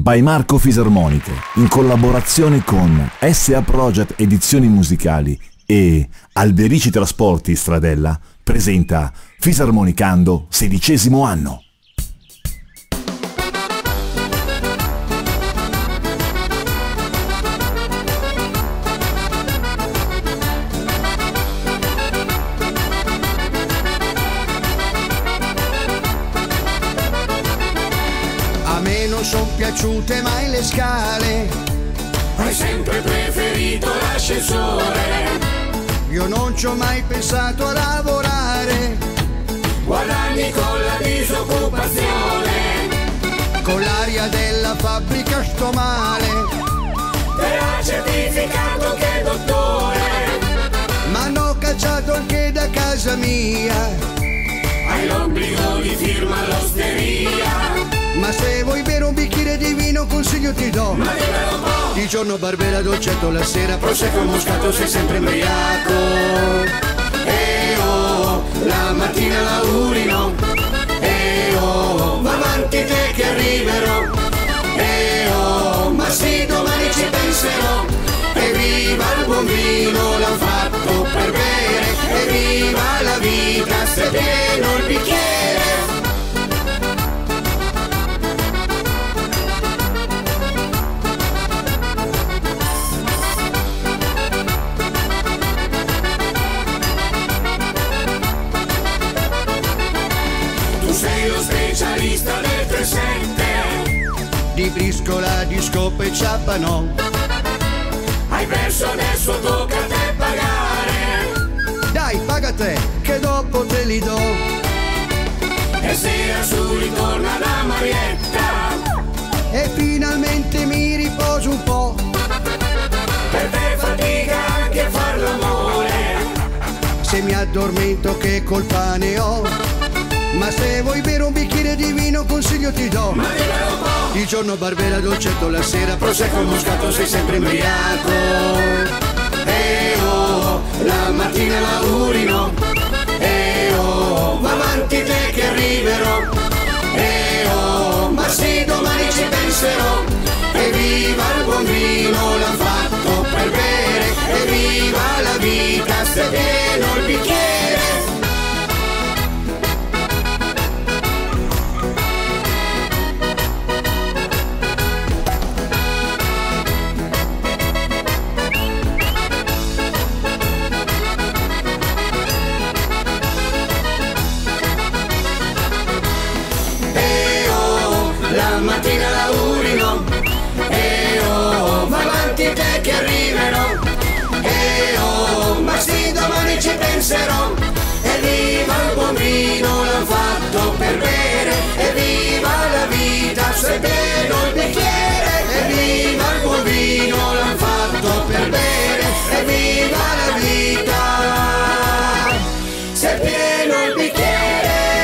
by Marco Fisarmoniche, in collaborazione con SA Project Edizioni Musicali e Alberici Trasporti Stradella, presenta Fisarmonicando 16° anno. Son piaciute mai le scale, hai sempre preferito l'ascensore. Io non ci ho mai pensato a lavorare, guadagni con la disoccupazione, con l'aria della fabbrica sto male, te ha certificato che dottore, m'hanno cacciato anche da casa mia, hai l'obbligo di firma all'osteria. Ma se vuoi bere un bicchiere di vino consiglio ti do. Ma dimmelo un po'. Di giorno Barbera, dolcetto la sera, prosecco moscato, sei sempre embriaco. E oh, la mattina la urino. E oh, va avanti te che arriverò. E oh, ma sì, domani ci penserò. E viva il buon vino, l'han fatto per bere. E viva la vita, se pieno il bicchiere. Sei lo specialista del 3-7, di briscola, di scopa e ciappano. Hai perso, adesso tocca a te pagare. Dai, paga te, che dopo te li do. E sera su ritorna da Marietta, e finalmente mi riposo un po'. Per te fatica anche a far l'amore. Se mi addormento che colpa ne ho. Ma se vuoi bere un bicchiere di vino consiglio ti do. Ma dimmelo un po'. Di giorno Barbera, dolcetto la sera, prosecco moscato, sei sempre embriaco. E oh, la mattina la urino. E oh, va avanti te che arriverò. E oh, ma sì, domani ci penserò. E viva il buon vino, l'han fatto per bere. E viva la vita, se pieno il bicchiere. La mattina la urino. E oh, ma avanti te che arriverò. E oh, ma sì, domani ci penserò. E viva il buon vino, l'han fatto per bere. E viva la vita, se pieno il bicchiere. E viva il buon vino, l'han fatto per bere. E viva la vita, se pieno il bicchiere.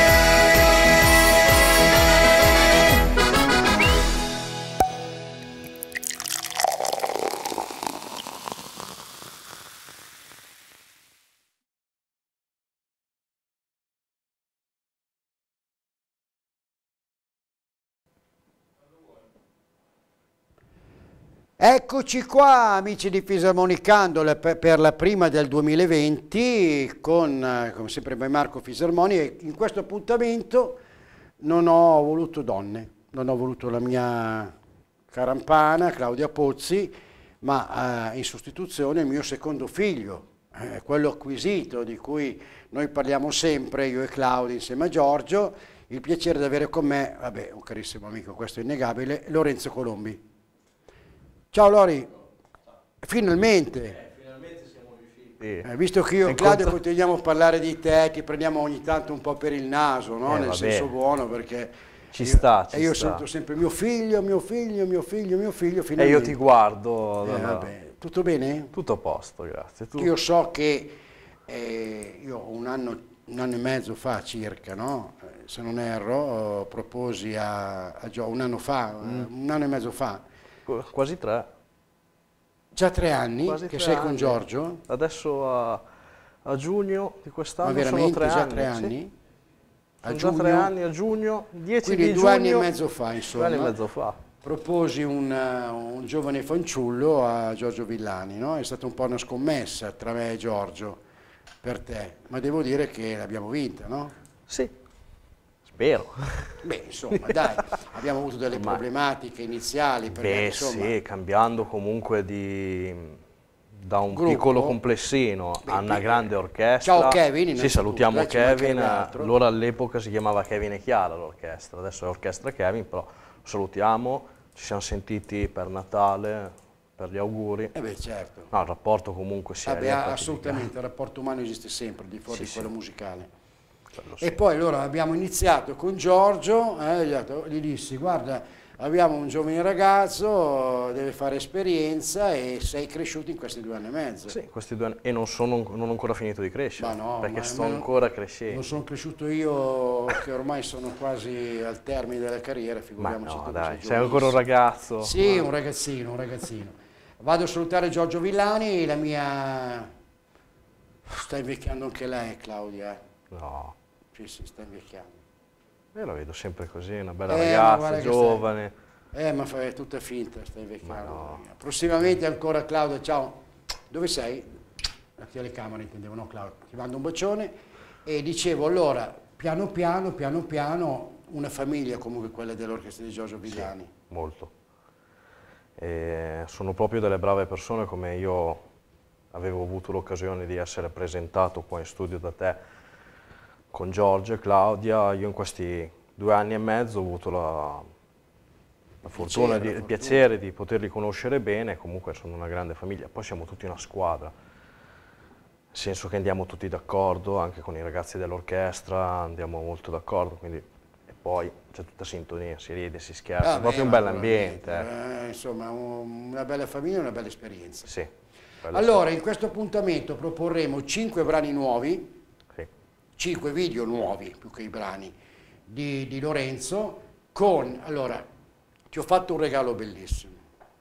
Eccoci qua amici di Fisarmonicando per la prima del 2020 con, come sempre, by Marco Fisarmoni, e in questo appuntamento non ho voluto donne, non ho voluto la mia carampana Claudia Pozzi, ma in sostituzione il mio secondo figlio, quello acquisito di cui noi parliamo sempre, io e Claudia insieme a Giorgio, il piacere di avere con me, vabbè, un carissimo amico, questo è innegabile, Lorenzo Colombi. Ciao Lori, finalmente. Finalmente siamo riusciti. Visto che io e Claudio continuiamo a parlare di te, ti prendiamo ogni tanto un po' per il naso, no? Nel senso buono, perché io sento sempre mio figlio, finalmente. E io ti guardo. Vabbè. Tutto bene? Tutto a posto, grazie. Tu? Io so che io un anno e mezzo fa circa, no? Se non erro, proposi a Gio un anno e mezzo fa. Quasi 3. Già 3 anni Quasi che 3 sei anni. con Giorgio? Adesso a giugno di quest'anno. Ma veramente sono 3 già anni, 3 anni? Sì. A sono giugno? già 3 anni a giugno, 10 Quindi di 2 giugno. anni e mezzo fa, insomma. 2 anni e mezzo fa. proposi un giovane fanciullo a Giorgio Villani, no? È stata un po' una scommessa tra me e Giorgio per te, ma devo dire che l'abbiamo vinta, no? Sì, spero. Beh, insomma, dai, abbiamo avuto delle problematiche iniziali, perché Beh, insomma, sì, cambiando comunque da un Gruppo. piccolo complessino Beh, a una qui- grande orchestra. Ciao Kevin, Sì, innanzitutto, salutiamo ci mancherebbe Kevin. altro. Allora all'epoca si chiamava Kevin e Chiara l'orchestra, adesso è Orchestra Kevin, però lo salutiamo, ci siamo sentiti per Natale, per gli auguri. eh beh, certo. No, il rapporto comunque si è Vabbè, riaperto di assolutamente, il rapporto umano esiste sempre, di fuori Sì, di quello sì. musicale. quello E sì. poi allora abbiamo iniziato con Giorgio, gli dissi guarda abbiamo un giovane ragazzo, deve fare esperienza e sei cresciuto in questi 2 anni e mezzo. Sì, questi 2 anni, e non ho ancora finito di crescere, Ma no, perché ma sto non- ancora crescendo. Non sono cresciuto io che ormai sono quasi al termine della carriera, Ma figuriamoci no, tu che dai, sei sei ancora un giovanissimo. ragazzo. Sì, un ragazzino, un ragazzino. Vado a salutare Giorgio Villani, la mia... Sta invecchiando anche lei, Claudia. No, Sì, sì, sta invecchiando. io la vedo sempre così, una bella Ma ragazza, guarda che giovane. Ma fai tutta finta, stai invecchiando. Ma no. Prossimamente ancora Claudia, ciao. Dove sei? La telecamera intendevo, no Claudia. Ti mando un bacione. E dicevo allora, piano piano, una famiglia comunque quella dell'orchestra di Giorgio Villani. Molto. E sono proprio delle brave persone, come io avevo avuto l'occasione di essere presentato qua in studio da te con Giorgio e Claudia. Io in questi 2 anni e mezzo ho avuto la fortuna, il piacere di poterli conoscere bene. Comunque sono una grande famiglia, poi siamo tutti una squadra, nel senso che andiamo tutti d'accordo, anche con i ragazzi dell'orchestra andiamo molto d'accordo, quindi e poi c'è tutta sintonia, si ride, si scherza, è proprio un bell'ambiente. Insomma, una bella famiglia e una bella esperienza. Sì, quello Allora, in questo appuntamento proporremo 5 brani nuovi, sì. 5 video nuovi, più che i brani, di Lorenzo, con... Allora, ti ho fatto un regalo bellissimo.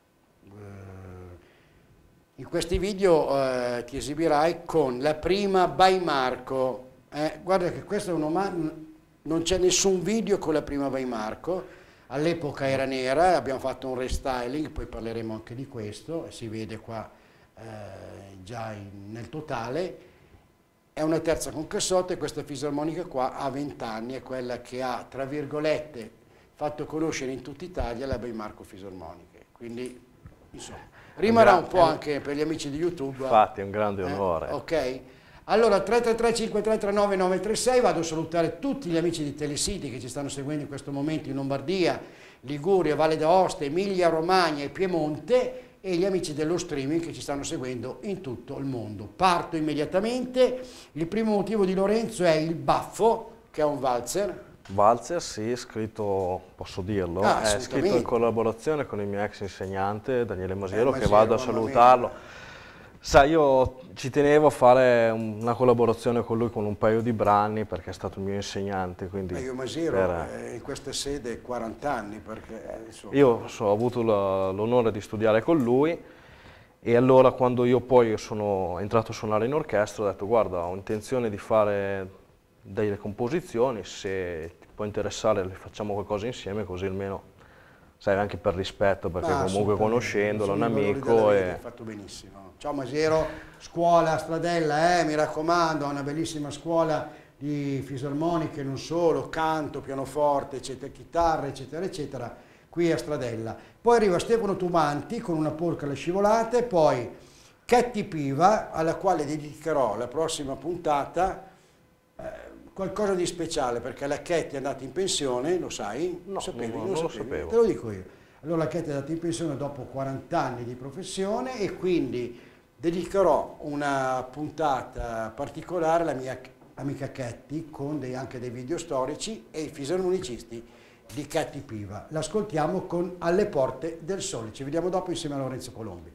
In questi video ti esibirai con la prima by Marco. Guarda che questo è un omaggio, non c'è nessun video con la prima by Marco. All'epoca era nera, abbiamo fatto un restyling, poi parleremo anche di questo, si vede qua già nel totale. È una terza con cassotte, questa fisarmonica qua ha 20 anni, è quella che ha, tra virgolette, fatto conoscere in tutta Italia la by Marco Fisarmoniche. Quindi, insomma, rimarrà un po' anche per gli amici di YouTube. Infatti è un grande onore. Ok? Allora 333-5339-936, vado a salutare tutti gli amici di Telesiti che ci stanno seguendo in questo momento in Lombardia, Liguria, Valle d'Aosta, Emilia Romagna e Piemonte, e gli amici dello streaming che ci stanno seguendo in tutto il mondo. Parto immediatamente. Il primo motivo di Lorenzo è il baffo, che è un valzer. Valzer, sì, scritto, posso dirlo, è scritto assolutamente. in collaborazione con il mio ex insegnante Daniele Masiero, che Masiero, vado a mamma salutarlo. mia. Sai, io ci tenevo a fare una collaborazione con lui con un paio di brani, perché è stato il mio insegnante, quindi Io Masiero per- in questa sede 40 anni, perché insomma, io ho avuto l'onore di studiare con lui, e allora quando io poi sono entrato a suonare in orchestra ho detto: guarda, ho intenzione di fare delle composizioni, se ti può interessare le facciamo qualcosa insieme, così almeno, sai, anche per rispetto, perché comunque assolutamente. conoscendolo, un Sono i valori amico, della vita, e hai fatto benissimo. Ciao Masiero, scuola Stradella, mi raccomando, è una bellissima scuola di fisarmoniche, non solo, canto, pianoforte, eccetera, chitarra, eccetera, eccetera, qui a Stradella. Poi arriva Stefano Tumanti con una polka alle scivolate, poi Ketty Piva, alla quale dedicherò la prossima puntata qualcosa di speciale, perché la Ketty è andata in pensione, lo sai? No, Lo sapevi? non lo sapevo. Te lo dico io. Allora la Ketty è andata in pensione dopo 40 anni di professione, e quindi dedicherò una puntata particolare alla mia amica Ketty, con anche dei video storici e i fisarmonicisti di Ketty Piva. L'ascoltiamo con Alle porte del sole. Ci vediamo dopo insieme a Lorenzo Colombi.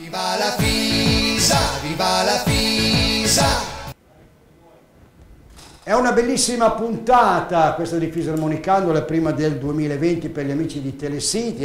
Viva la Pisa, viva la Pisa. È una bellissima puntata questa di Fisarmonicando, la prima del 2020 per gli amici di Telesiti,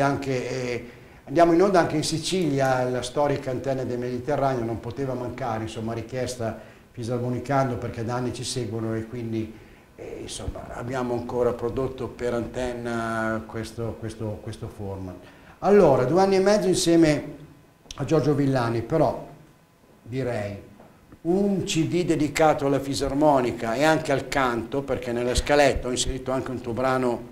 andiamo in onda anche in Sicilia, la storica antenna del Mediterraneo, non poteva mancare, insomma, richiesta Fisarmonicando perché da anni ci seguono e quindi insomma, abbiamo ancora prodotto per antenna questo format. Allora, 2 anni e mezzo insieme a Giorgio Villani, però direi un CD dedicato alla fisarmonica e anche al canto, perché nella scaletta ho inserito anche un tuo brano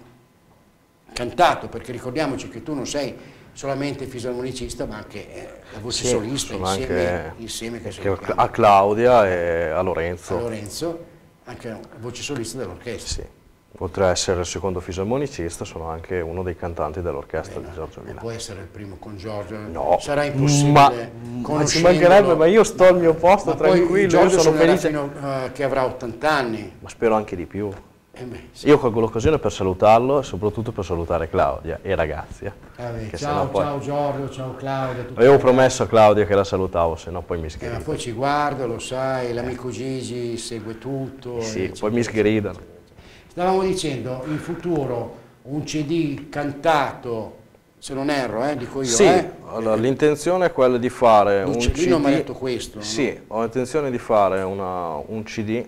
cantato, perché ricordiamoci che tu non sei solamente fisarmonicista ma anche la voce solista insieme a Claudia e a Lorenzo. Anche la voce solista dell'orchestra. Sì. Oltre ad essere il secondo fisarmonicista, sono anche uno dei cantanti dell'orchestra di Giorgio Villani. Non può essere il primo con Giorgio, no, sarà impossibile. Ma ci mancherebbe, ma io sto al mio posto tranquillo, Giorgio io sono felice. Fino, che avrà 80 anni. Ma spero anche di più. Sì. Io colgo l'occasione per salutarlo e soprattutto per salutare Claudia e i ragazzi. Ciao Giorgio, ciao Claudia. Avevo promesso a Claudia che la salutavo, se no poi mi sgrida. Ma poi ci guardo, lo sai, l'amico Gigi segue tutto. Sì, poi mi sgridano. Stavamo dicendo, in futuro un CD cantato, se non erro, dico io. Sì, allora, l'intenzione è quella di fare un CD. Non mi ha detto questo. Sì, no? ho intenzione di fare un CD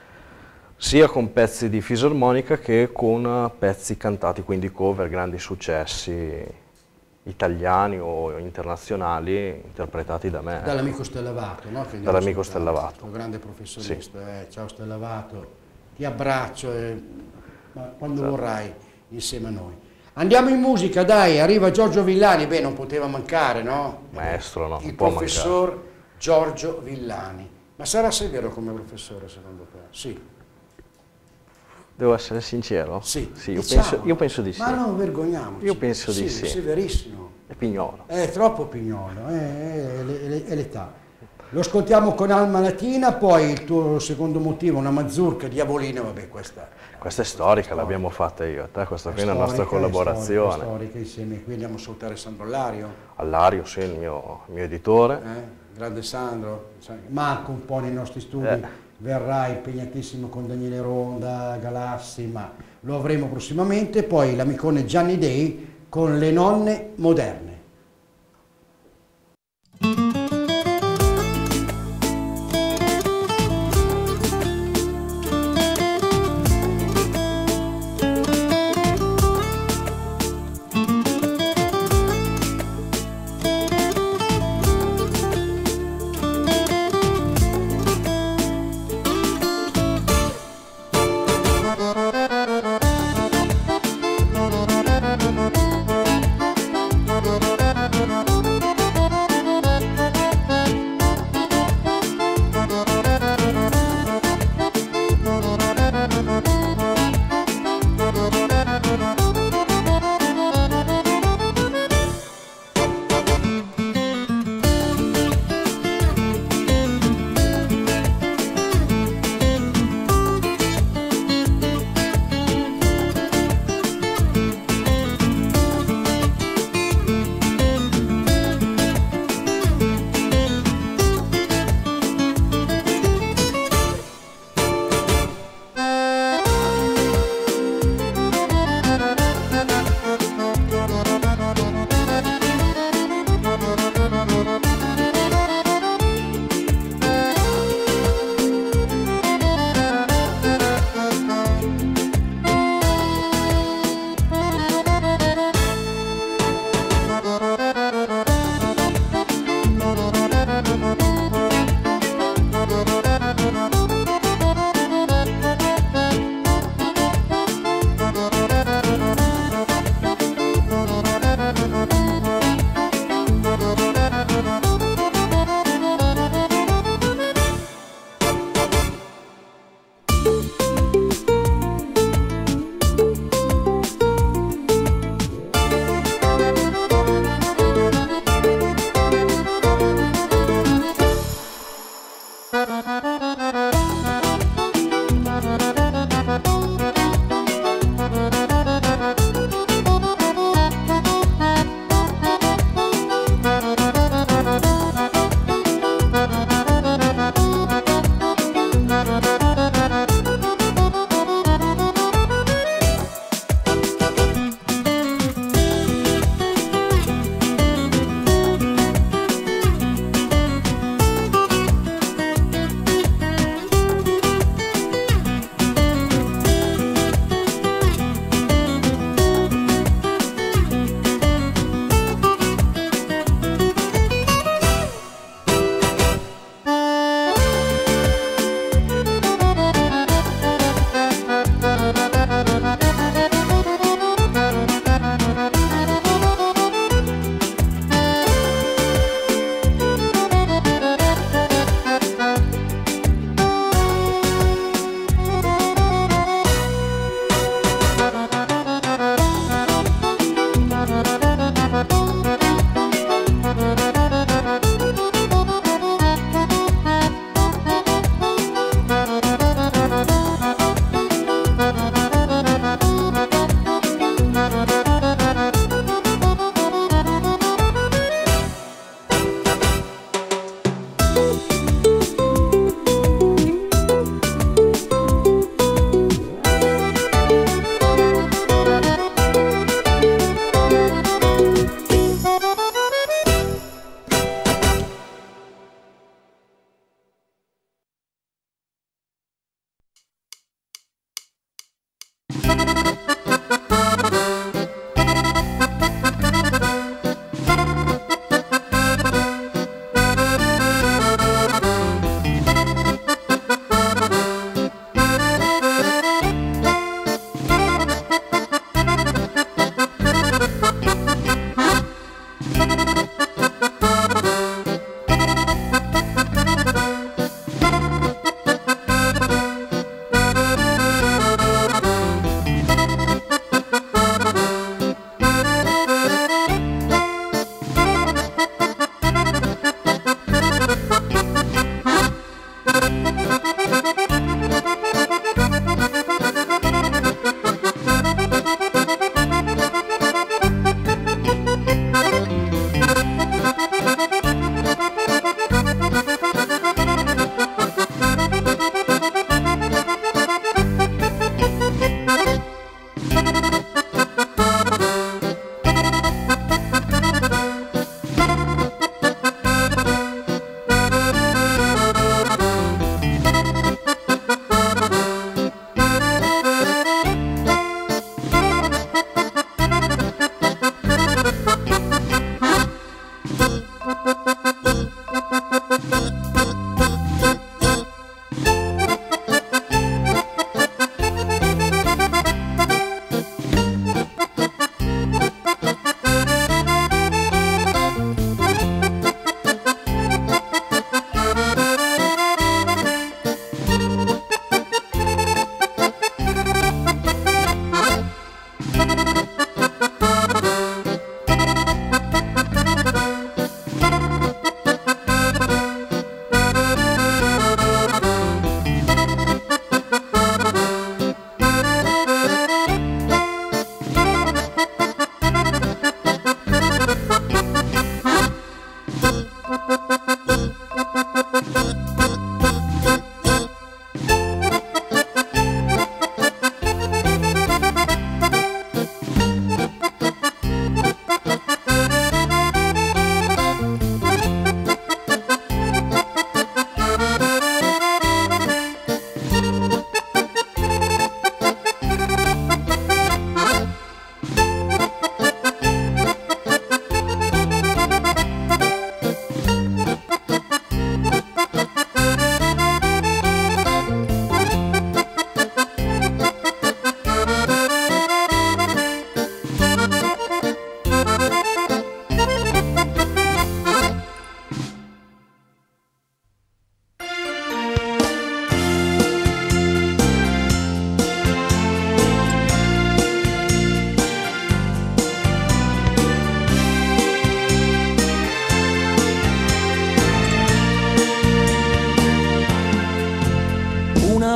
sia con pezzi di fisarmonica che con pezzi cantati, quindi cover, grandi successi italiani o internazionali interpretati da me. Dall'amico Stellavato, no? Dall'amico Stellavato. Un grande professionista. Sì. Ciao Stellavato, ti abbraccio quando vorrai insieme a noi. Andiamo in musica, dai, arriva Giorgio Villani, beh non poteva mancare, no? Maestro, no? Il professor Giorgio Villani. Ma sarà severo come professore secondo te? Sì. Devo essere sincero? Sì, io penso di sì. Ma non vergogniamoci. Io penso di sì. È severissimo. È pignolo. È troppo pignolo, è l'età. Lo ascoltiamo con Alma Latina, poi il tuo secondo motivo, una mazurka diavolina, vabbè questa è storica, l'abbiamo fatta io e te, questa qui è una nostra collaborazione. È storica insieme, qui andiamo a salutare Sandro Allario. Allario, sì, il mio editore. Grande Sandro, Marco un po' nei nostri studi. Verrà impegnatissimo con Daniele Ronda, Galassi, ma lo avremo prossimamente. Poi l'amicone Gianni Dei con Le nonne moderne.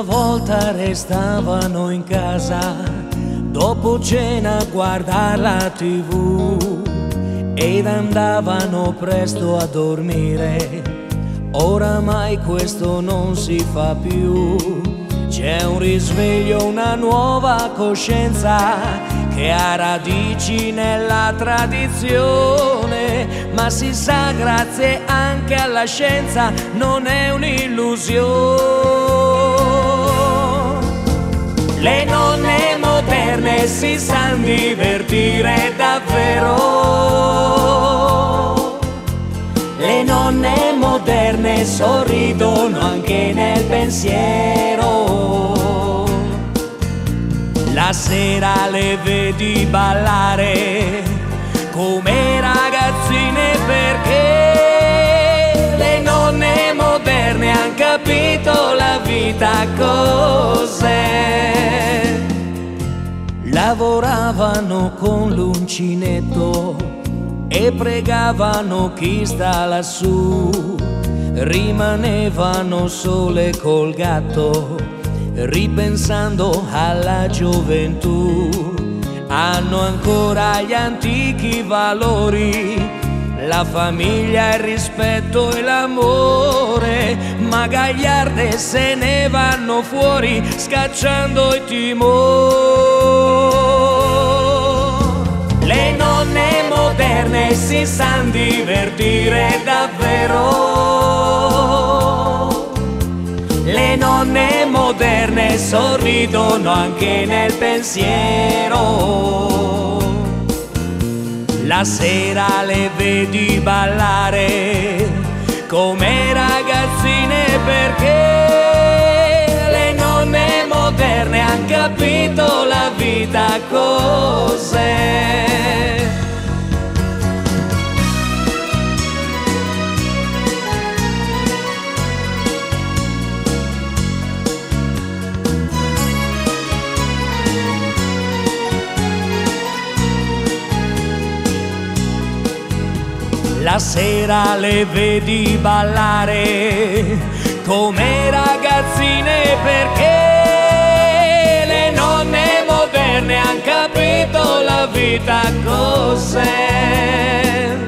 volta restavano in casa dopo cena a guardare la TV ed andavano presto a dormire. Oramai questo non si fa più. C'è un risveglio, una nuova coscienza che ha radici nella tradizione, ma si sa grazie anche alla scienza non è un'illusione. Le nonne moderne si sanno divertire davvero. Le nonne moderne sorridono anche nel pensiero. La sera le vedi ballare come ragazzine perché le nonne moderne han capito la vita cos'è. Lavoravano con l'uncinetto e pregavano chi sta lassù, rimanevano sole col gatto, ripensando alla gioventù. Hanno ancora gli antichi valori, la famiglia, il rispetto e l'amore, ma gagliarde se ne vanno fuori scacciando i timori. Le nonne moderne si sanno divertire davvero. Le nonne moderne sorridono anche nel pensiero. La sera le vedi ballare come ragazzine perché le nonne moderne han capito la vita cos'è. La sera le vedi ballare come ragazzine perché le nonne moderne han capito la vita cos'è.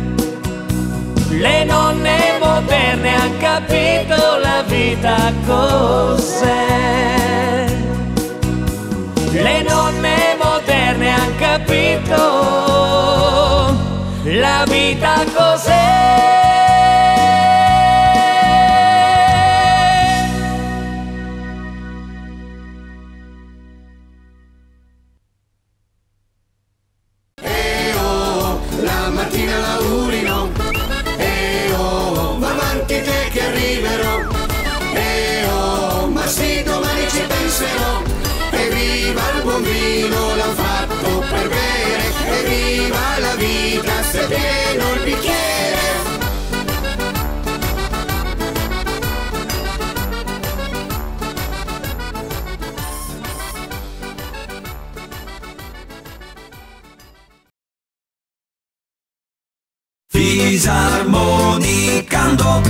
Le nonne moderne han capito la vita cos'è. Le nonne moderne han capito la vita cos'è. La mattina la urino, va avanti te che arriverò, ma sì domani ci penserò, evviva il buon vino l'han fatto per bere, evviva la vita se pieno il bicchiere. Fisarmonicando.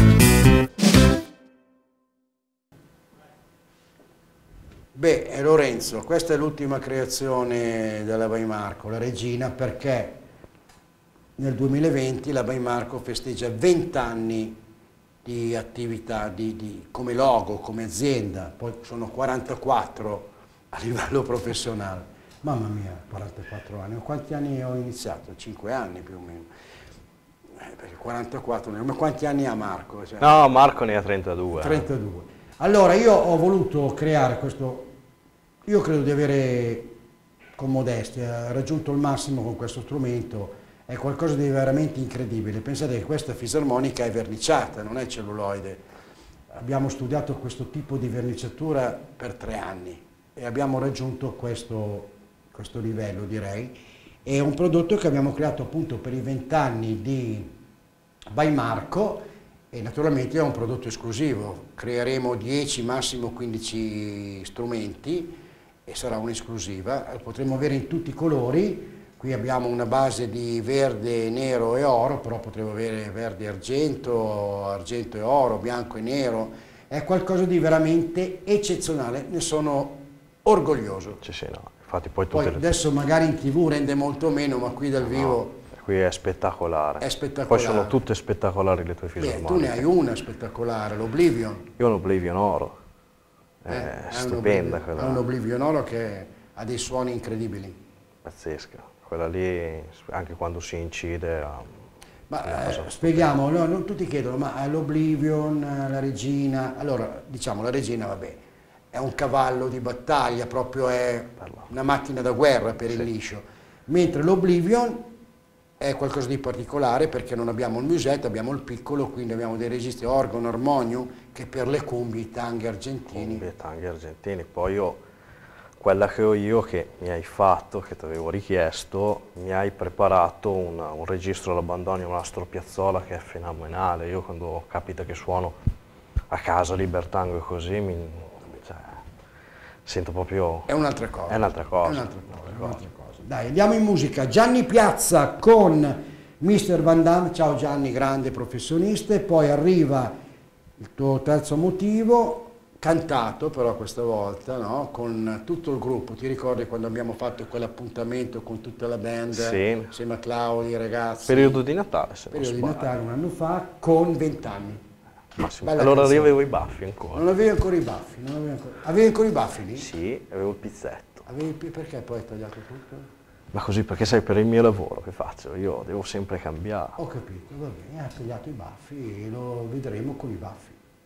Beh, Lorenzo, questa è l'ultima creazione della Weinmarco, la Regina, perché nel 2020 la Weinmarco festeggia 20 anni di attività come logo, come azienda, poi sono 44 a livello professionale. Mamma mia, 44 anni, quanti anni ho iniziato? 5 anni più o meno. Perché 44, ma quanti anni ha Marco? Cioè, No, Marco ne ha 32. 32. Allora io ho voluto creare questo, io credo di avere con modestia raggiunto il massimo con questo strumento, è qualcosa di veramente incredibile. Pensate che questa fisarmonica è verniciata, non è celluloide. Abbiamo studiato questo tipo di verniciatura per 3 anni e abbiamo raggiunto questo livello, direi. È un prodotto che abbiamo creato appunto per i 20 anni di Weinmarco e naturalmente è un prodotto esclusivo. Creeremo 10, massimo 15 strumenti e sarà un'esclusiva. Potremo avere in tutti i colori. Qui abbiamo una base di verde, nero e oro, però potremo avere verde e argento, argento e oro, bianco e nero. è qualcosa di veramente eccezionale, ne sono orgoglioso. Sì, no, infatti poi Adesso magari in TV rende molto meno, ma qui dal vivo... Qui è spettacolare. È spettacolare. Poi sono tutte spettacolari le tue fisarmoniche. Tu ne hai una spettacolare, l'Oblivion. Io ho l'Oblivion Oro. È stupenda quella. È un Oblivion Oro che ha dei suoni incredibili. Pazzesca. Quella lì, anche quando si incide... Ma spieghiamo, no, tutti chiedono, ma l'Oblivion, la regina... Allora, diciamo, la regina, vabbè, è un cavallo di battaglia, proprio è una macchina da guerra per il liscio. Mentre l'Oblivion è qualcosa di particolare perché non abbiamo il musette, abbiamo il piccolo, quindi abbiamo dei registri organo, armonium, che per le cumbie, i tanghi argentini. Poi quella che ho io, che mi hai fatto, che ti avevo richiesto, mi hai preparato un registro alla bandoneon, un Astro Piazzolla, che è fenomenale. Io quando capita che suono a casa Libertango e così, sento proprio... È un'altra cosa. È un'altra cosa. Dai, andiamo in musica. Gianni Piazza con Mr. Van Damme. Ciao Gianni, grande professionista. E poi arriva il tuo terzo motivo, cantato però questa volta, no? Con tutto il gruppo. Ti ricordi quando abbiamo fatto quell'appuntamento con tutta la band? Sì. Insieme a Claudio, i ragazzi. Periodo di Natale, se non sbaglio. Periodo di Natale, un anno fa, con 20 anni. Allora io avevo i baffi ancora. Non avevi ancora i baffi? Avevi ancora i baffi lì? Sì, avevo il pizzetto. Perché poi hai tagliato tutto? Ma così, perché sai, per il mio lavoro che faccio, io devo sempre cambiare. Ho capito, va bene, ha tagliato i baffi e lo vedremo con i baffi.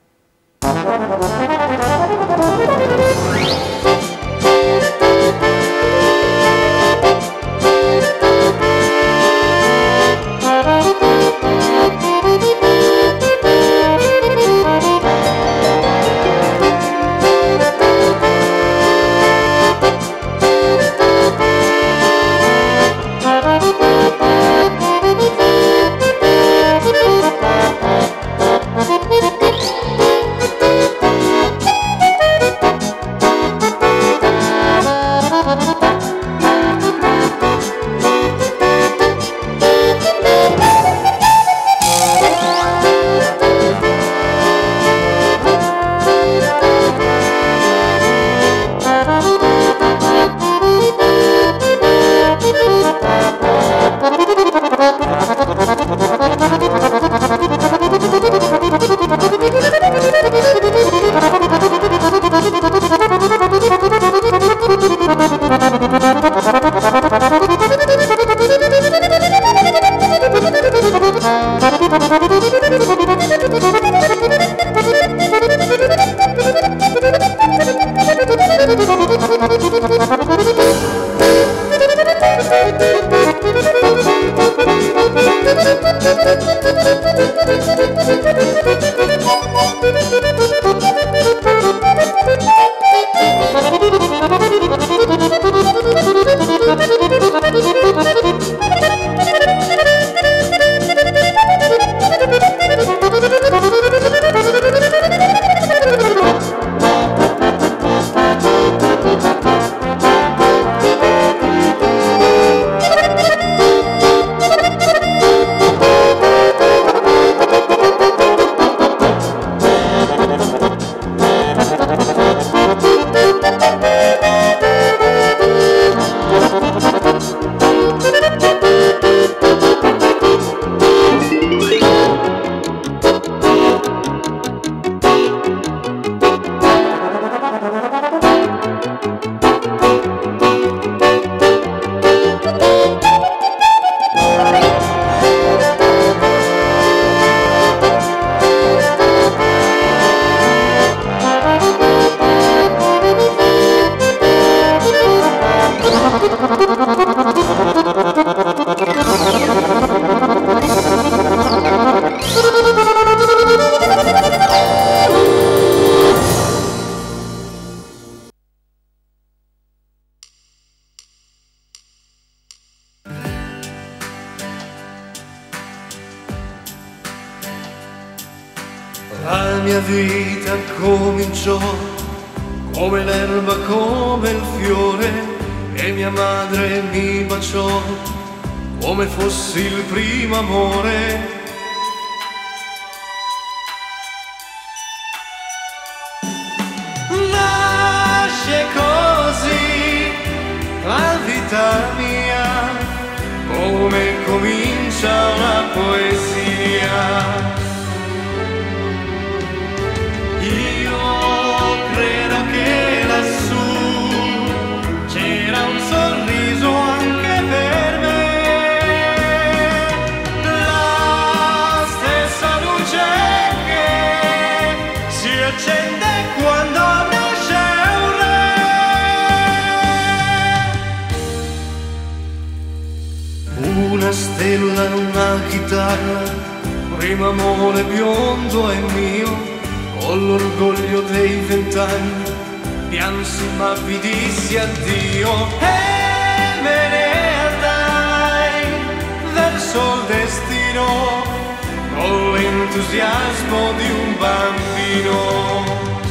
La mia vita cominciò come l'erba, come il fiore, e mia madre mi baciò come fossi il primo amore. una stella, una chitarra, primo amore biondo e mio, con l'orgoglio dei 20 anni, piansi ma vi dissi addio e me ne andai verso il destino con l'entusiasmo di un bambino.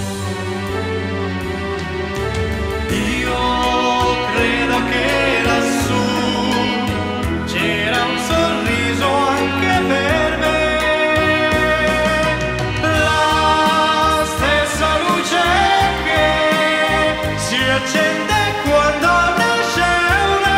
Io credo che lassù c'era un sorriso anche per me, la stessa luce che si accende quando nasce un re.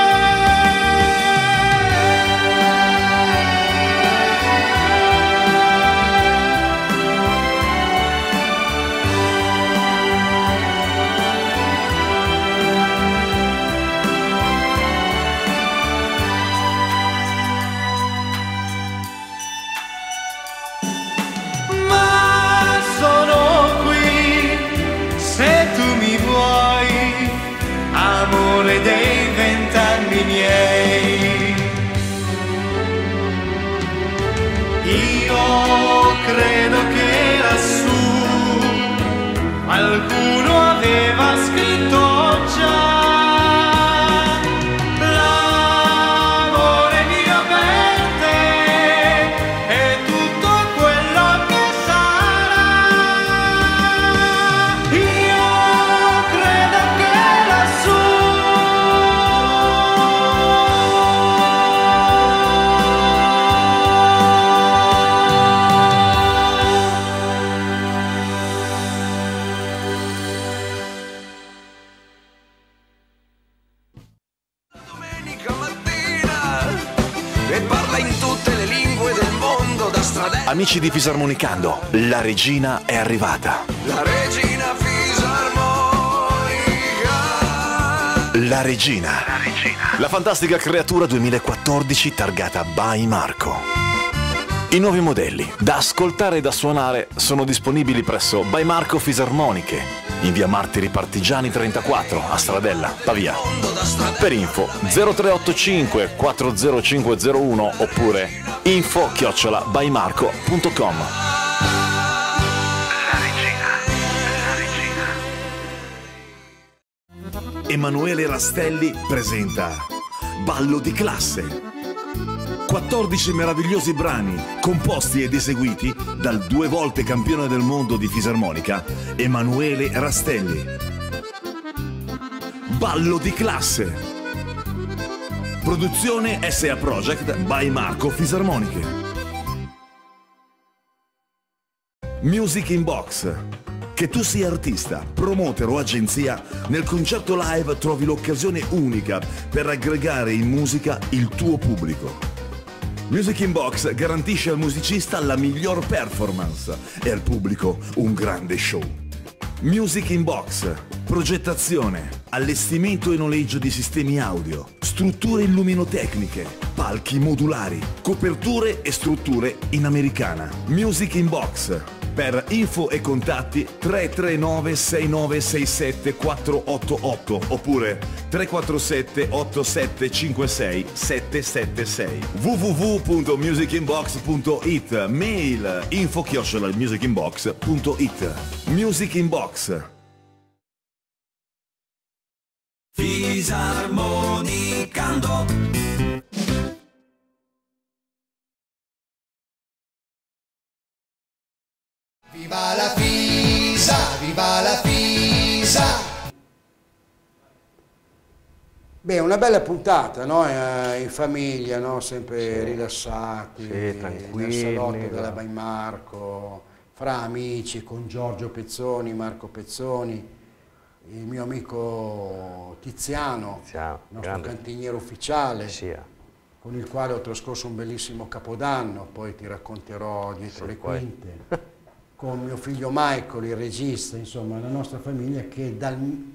Ma sono qui se tu mi vuoi, amore dei 20 anni miei. Io credo che lassù qualcuno aveva scritto già l'amore mio per te e tutto quello che sarà. Io credo che lassù Domenica mattina e parla in tutte le lingue del mondo da Stradella. Amici di Fisarmonicando, la regina è arrivata. La regina fisarmonica. La regina. La fantastica creatura 2014 targata by Marco. I nuovi modelli, da ascoltare e da suonare, sono disponibili presso By Marco Fisarmoniche, in via Martiri Partigiani 34, a Stradella, Pavia. Per info 0385 40501 oppure info@bymarco.com. Emanuele Rastelli presenta Ballo di classe. 14 meravigliosi brani composti ed eseguiti dal 2 volte campione del mondo di fisarmonica Emanuele Rastelli. Ballo di classe. Produzione SA Project by Marco Fisarmoniche. Music in Box. Che tu sia artista, promoter o agenzia, nel concerto live trovi l'occasione unica per aggregare in musica il tuo pubblico. Music in Box garantisce al musicista la miglior performance e al pubblico un grande show. Music in Box. Progettazione, allestimento e noleggio di sistemi audio, strutture illuminotecniche, palchi modulari, coperture e strutture in americana. Music in Box. Per info e contatti 339 6967 488 oppure 347 8756 776. www.musicinbox.it. Mail info@musicinbox.it. Music in Box. Fisarmonicando. Viva la Fisa, viva la Fisa. Beh, una bella puntata, no? In famiglia, no? Sempre rilassati, tranquilli, nel salotto della By Marco, fra amici, con Giorgio Pezzoni, Marco Pezzoni, il mio amico Tiziano, il nostro cantiniere ufficiale, con il quale ho trascorso un bellissimo Capodanno, poi ti racconterò dietro le quinte. Con mio figlio Michael, il regista, insomma la nostra famiglia che dal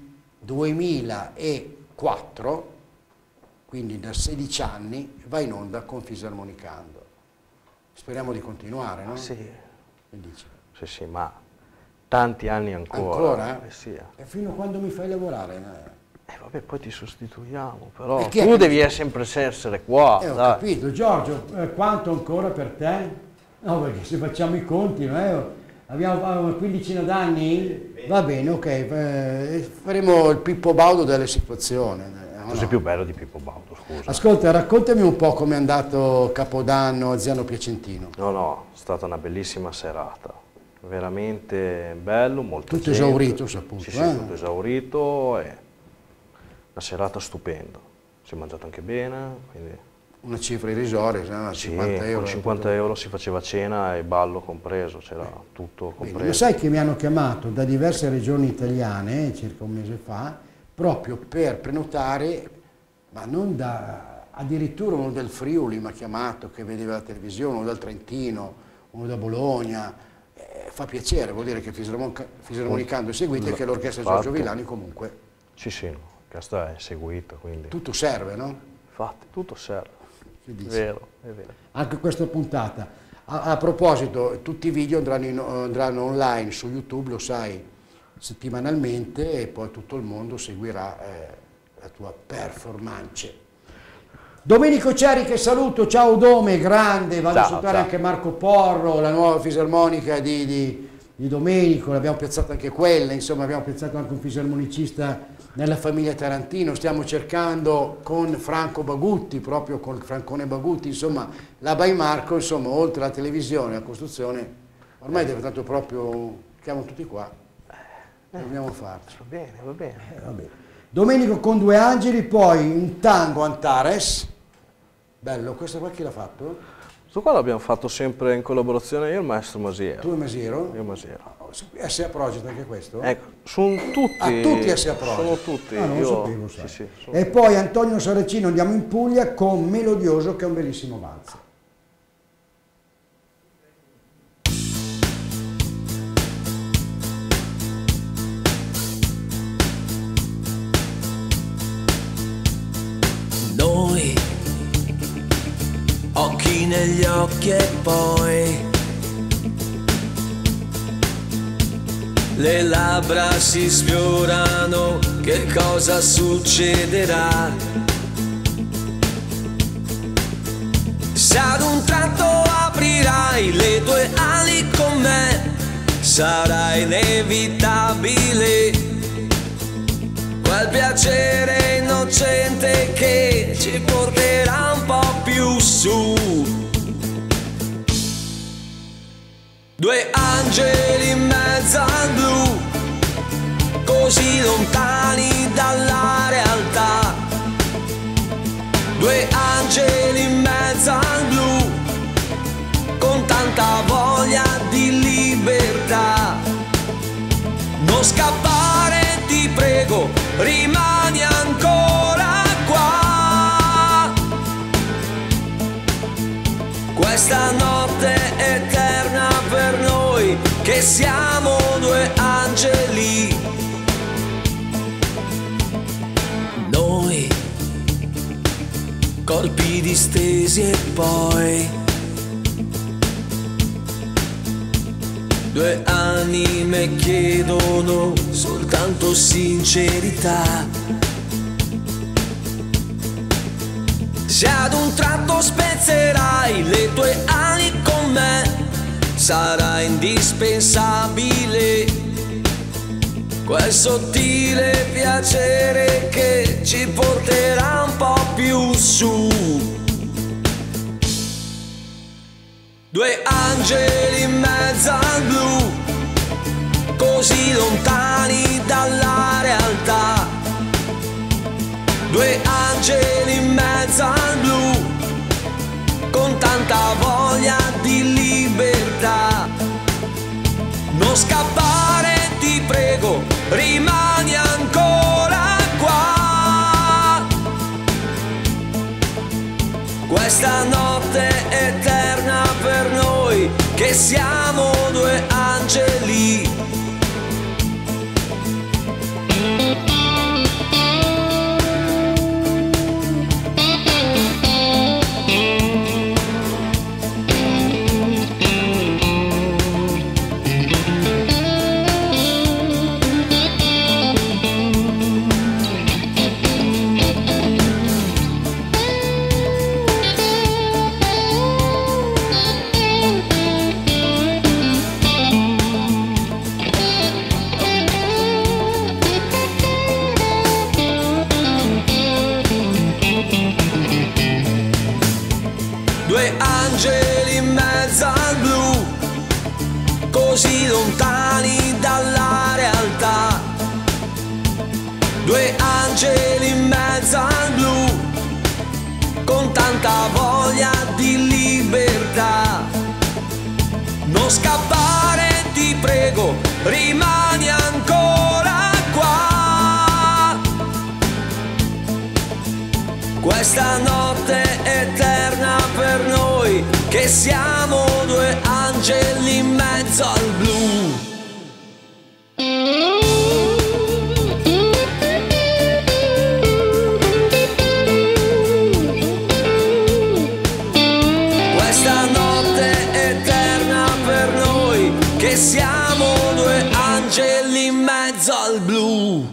2004, quindi da 16 anni, va in onda con Fisarmonicando. Speriamo di continuare, no? Sì. Che dici? Sì, sì, ma tanti anni ancora. Ancora? Sì. E fino a quando mi fai lavorare? Vabbè, poi ti sostituiamo, però E chi è tu che- devi sempre essere qua, Ho dai. capito, Giorgio, quanto ancora per te? No, perché se facciamo i conti, abbiamo una quindicina d'anni? Va bene, ok, faremo il Pippo Baudo delle situazioni. Tu sei più bello di Pippo Baudo, scusa. Ascolta, raccontami un po' com'è andato Capodanno a Ziano Piacentino. No, è stata una bellissima serata, veramente bello, molto Tutto esaurito, ho saputo, Sì, eh? tutto esaurito e una serata stupenda. Si è mangiato anche bene, quindi Una cifra irrisoria, no? sì, 50 euro. con 50 euro si faceva cena e ballo compreso, c'era tutto Bene, compreso. ma sai che mi hanno chiamato da diverse regioni italiane, circa un mese fa, proprio per prenotare, ma non da, addirittura uno del Friuli mi ha chiamato che vedeva la televisione, uno dal Trentino, uno da Bologna. Fa piacere, vuol dire che Fisarmonicando è seguito e che l'orchestra Giorgio Infatti. Villani comunque Sì, questa è seguita, quindi tutto serve, no? infatti tutto serve, Che dici? vero, è vero. Anche questa puntata. A proposito, tutti i video andranno online su YouTube, lo sai, settimanalmente e poi tutto il mondo seguirà la tua performance. Domenico Ceri che saluto, ciao Dome, grande, vado a Ciao, salutare ciao. anche Marco Porro, la nuova fisarmonica di Domenico, l'abbiamo piazzata anche quella, insomma abbiamo piazzato anche un fisarmonicista nella famiglia Tarantino, stiamo cercando con Franco Bagutti, proprio con Francone Bagutti, insomma la By Marco, insomma oltre alla televisione, alla costruzione, ormai è diventato proprio, chiamo tutti qua, dobbiamo farci. Va bene, va bene. Vabbè. Domenico con Due Angeli, poi un tango Antares, bello, questo qua chi l'ha fatto? Questo qua l'abbiamo fatto sempre in collaborazione io e il maestro Masiero. Tu e Masiero? Io e Masiero. SA Project anche questo? Ecco, sono tutti. Ah, tutti SA Project? Sono tutti. Ah, non io, lo sapevo, sai. sì, sono- E poi Antonio Saracino, andiamo in Puglia con Melodioso, che è un bellissimo valzer. Noi, occhi negli occhi e poi le labbra si sfiorano, che cosa succederà? Se ad un tratto aprirai le tue ali con me, sarà inevitabile quel piacere innocente che ci porterà un po' più su. Due angeli in mezzo al blu, così lontani dalla realtà. Due angeli in mezzo al blu, con tanta voglia di libertà. Non scappare, ti prego, rimani ancora qua. Questa notte eterna per noi, che siamo due angeli. Noi, corpi distesi e poi due anime chiedono soltanto sincerità. Se ad un tratto spezzerai le tue ali con me, sarà indispensabile quel sottile piacere che ci porterà un po' più su. Due angeli in mezzo al blu, così lontani dalla realtà. Due angeli in mezzo al blu, con tanta voglia di libertà. Non scappare, ti prego, rimani ancora qua. Questa notte eterna per noi, che siamo due angeli. lontani dalla realtà, due angeli in mezzo al blu, con tanta voglia di libertà. Non scappare, ti prego, rimani ancora qua. Questa notte eterna per noi, che siamo due angeli in mezzo al blu. Questa notte eterna per noi, che siamo due angeli in mezzo al blu.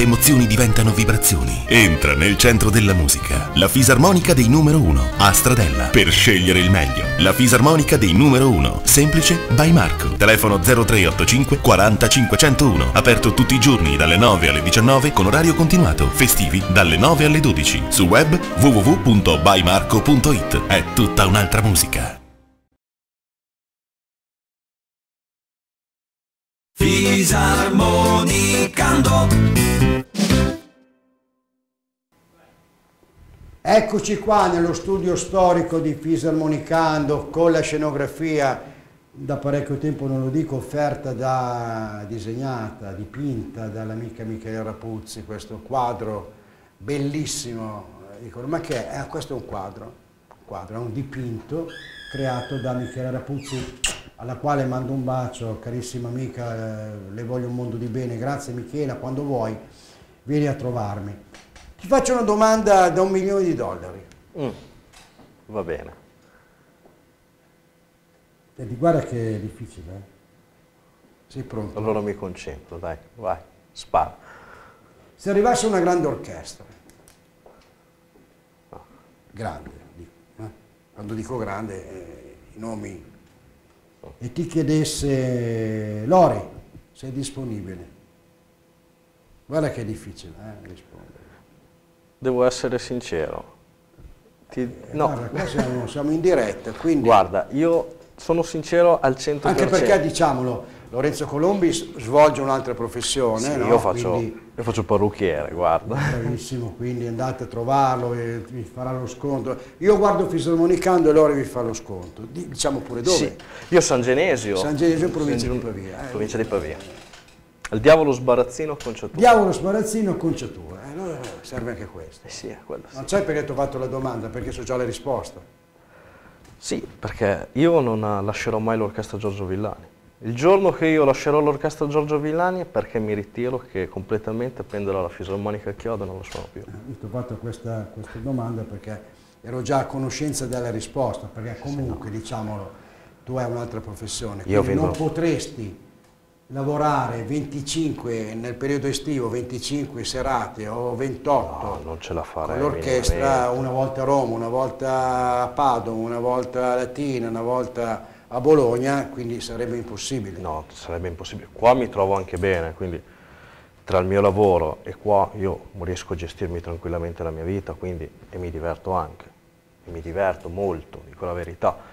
le emozioni diventano vibrazioni. Entra nel centro della musica. La fisarmonica dei numero 1 a Stradella per scegliere il meglio. La fisarmonica dei numero 1, semplice by Marco. Telefono 0385 40 501. Aperto tutti i giorni dalle 9 alle 19 con orario continuato. Festivi dalle 9 alle 12. Su web www.bymarco.it. È tutta un'altra musica. Fisarmonicando. Eccoci qua nello studio storico di Fisarmonicando con la scenografia, da parecchio tempo non lo dico, offerta disegnata, dipinta dall'amica Michela Rapuzzi, questo quadro bellissimo. Dicono, ma che è? Questo è un quadro, è un dipinto creato da Michela Rapuzzi, alla quale mando un bacio, carissima amica, le voglio un mondo di bene. Grazie Michela, quando vuoi vieni a trovarmi. Ti faccio una domanda da $1 milione. Va bene. Senti, guarda che è difficile, eh? Sei pronto? Allora mi concentro, dai, vai, spara. Se arrivasse una grande orchestra, grande, quando dico grande, i nomi, e ti chiedesse, Lori, sei disponibile? Guarda che è difficile rispondere. Devo essere sincero. No. Guarda, qua siamo in diretta, quindi... Guarda, io sono sincero al 100%. Anche perché, diciamolo, Lorenzo Colombi svolge un'altra professione. Sì, no? io faccio parrucchiere, guarda. Bravissimo, quindi andate a trovarlo e vi farà lo sconto. Io guardo Fisarmonicando e Lori vi fa lo sconto. Diciamo pure dove. Sì, io San Genesio. San Genesio, provincia di Pavia. Provincia di Pavia. Il diavolo sbarazzino conciatura. Diavolo sbarazzino conciatura. Allora serve anche questo. Sì, è quello. Sì. Non sai perché ti ho fatto la domanda, perché so già la risposta. Sì, perché io non lascerò mai l'orchestra Giorgio Villani. Il giorno che io lascerò l'orchestra Giorgio Villani è perché mi ritiro, che completamente prenderò la fisarmonica a chiodo e non lo suono più. Ti ho fatto questa domanda perché ero già a conoscenza della risposta, perché comunque, diciamolo, tu hai un'altra professione, quindi non potresti lavorare 25 nel periodo estivo, 25 serate o 28 no, non ce la farei con l'orchestra, una volta a Roma, una volta a Padova, una volta a Latina, una volta a Bologna, quindi sarebbe impossibile. No, sarebbe impossibile. Qua mi trovo anche bene, quindi tra il mio lavoro e qua io riesco a gestirmi tranquillamente la mia vita, quindi, e mi diverto anche, e mi diverto molto, dico la verità.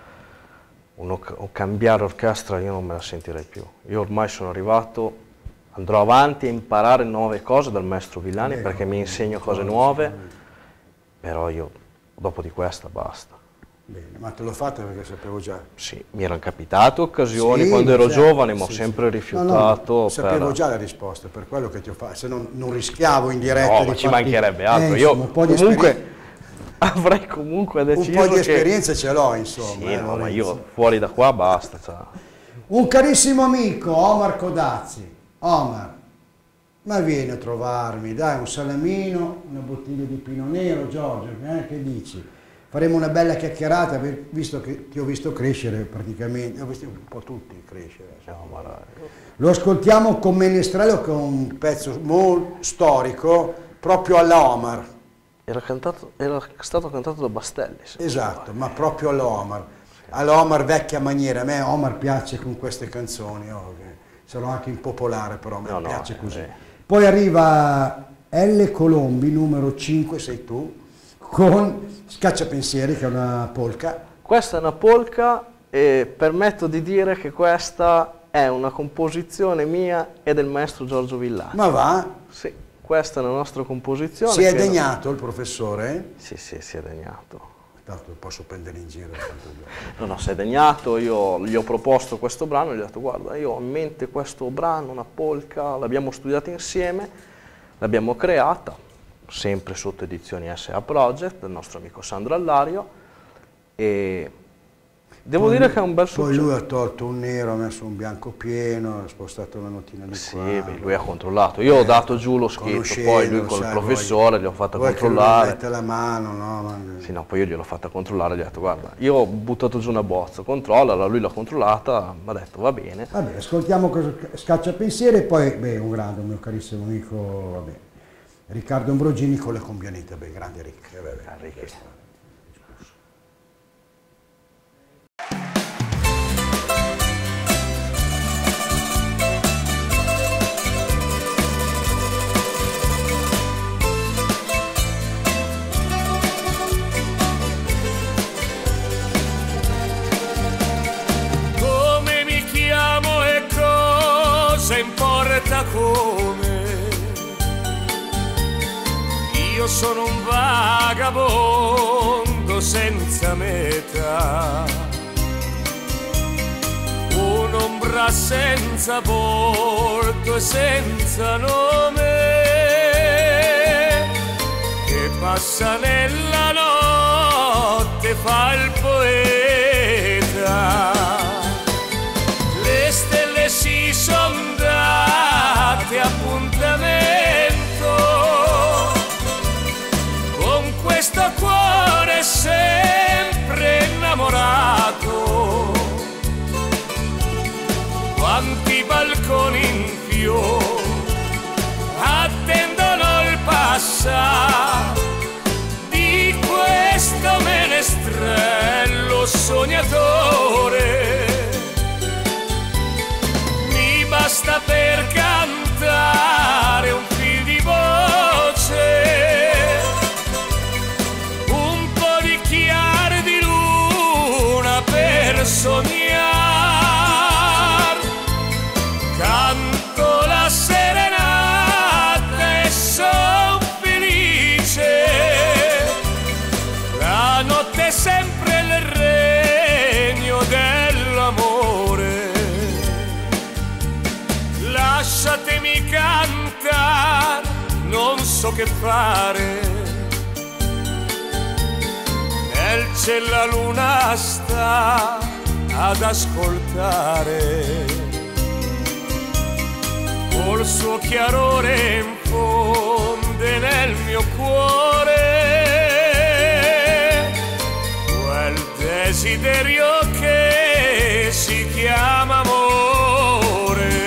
Cambiare orchestra io non me la sentirei più. Io ormai sono arrivato, andrò avanti a imparare nuove cose dal maestro Villani perché mi insegna cose nuove, però io dopo di questa basta. Bene, ma te l'ho fatta perché sapevo già. Sì, mi erano capitate occasioni quando ero giovane, ma ho sempre rifiutato. No, sapevo già la risposta, per quello che ti ho fatto, se no non rischiavo in diretta. No, ma ci mancherebbe altro. Io comunque avrei comunque deciso un po' di esperienza ce l'ho, insomma. Sì, no, ma io fuori da qua basta. Cioè. Un carissimo amico, Omar Codazzi. Omar, ma vieni a trovarmi, dai, un salamino, una bottiglia di Pino Nero, Giorgio, che dici? Faremo una bella chiacchierata, visto che ti ho visto crescere praticamente, ho visto un po' tutti crescere. Lo ascoltiamo con Menestrello, che è un pezzo molto storico, proprio alla Omar. Era stato cantato da Bastelli. Esatto, ma proprio all'Omar. All'Omar vecchia maniera. A me Omar piace con queste canzoni. Sarò anche impopolare, però a me piace così. Poi arriva L. Colombi, numero 5, sei tu, con Scacciapensieri, che è una polka. Questa è una polka e permetto di dire che questa è una composizione mia e del maestro Giorgio Villani. Ma va? Sì. Questa è la nostra composizione. Si è degnato il professore? Sì, si è degnato. Tanto posso prendere in giro. No, si è degnato, io gli ho proposto questo brano e gli ho detto guarda, io ho in mente questo brano, una polka, l'abbiamo studiata insieme, l'abbiamo creata, sempre sotto edizioni SA Project, del nostro amico Sandro Allario, e devo dire che è un bel successo. Poi lui ha tolto un nero, ha messo un bianco pieno, ha spostato una notina di qua. Sì, lui ha controllato. Io ho dato giù lo scritto, poi lui con il professore gli ho fatto controllare. Mette la mano, no? Sì, no, poi io gliel'ho fatta controllare, gli ho detto guarda, io ho buttato giù una bozza, controllala, lui l'ha controllata, mi ha detto va bene. Vabbè, ascoltiamo Scacciapensieri e poi, un grande, un mio carissimo amico, vabbè. Riccardo Ambrogini con le combionite, beh, grande Rick. Come mi chiamo e cosa importa come? Io sono un vagabondo senza meta, un'ombra senza volto e senza nome, che passa nella notte, fa il poeta. Le stelle si son date appuntamento con questo cuore sempre innamorato. Quanti balconi in fiore attendono il passare di questo menestrello sognatore. Mi basta per cantare un fil di voce, un po' di chiaro di luna per sognar. Canto la serenata e son felice. La notte è sempre il regno dell'amore. Lasciatemi cantare, non so che fare. Nel cielo la luna sta ad ascoltare, col suo chiarore infonde nel mio cuore quel desiderio che si chiama amore.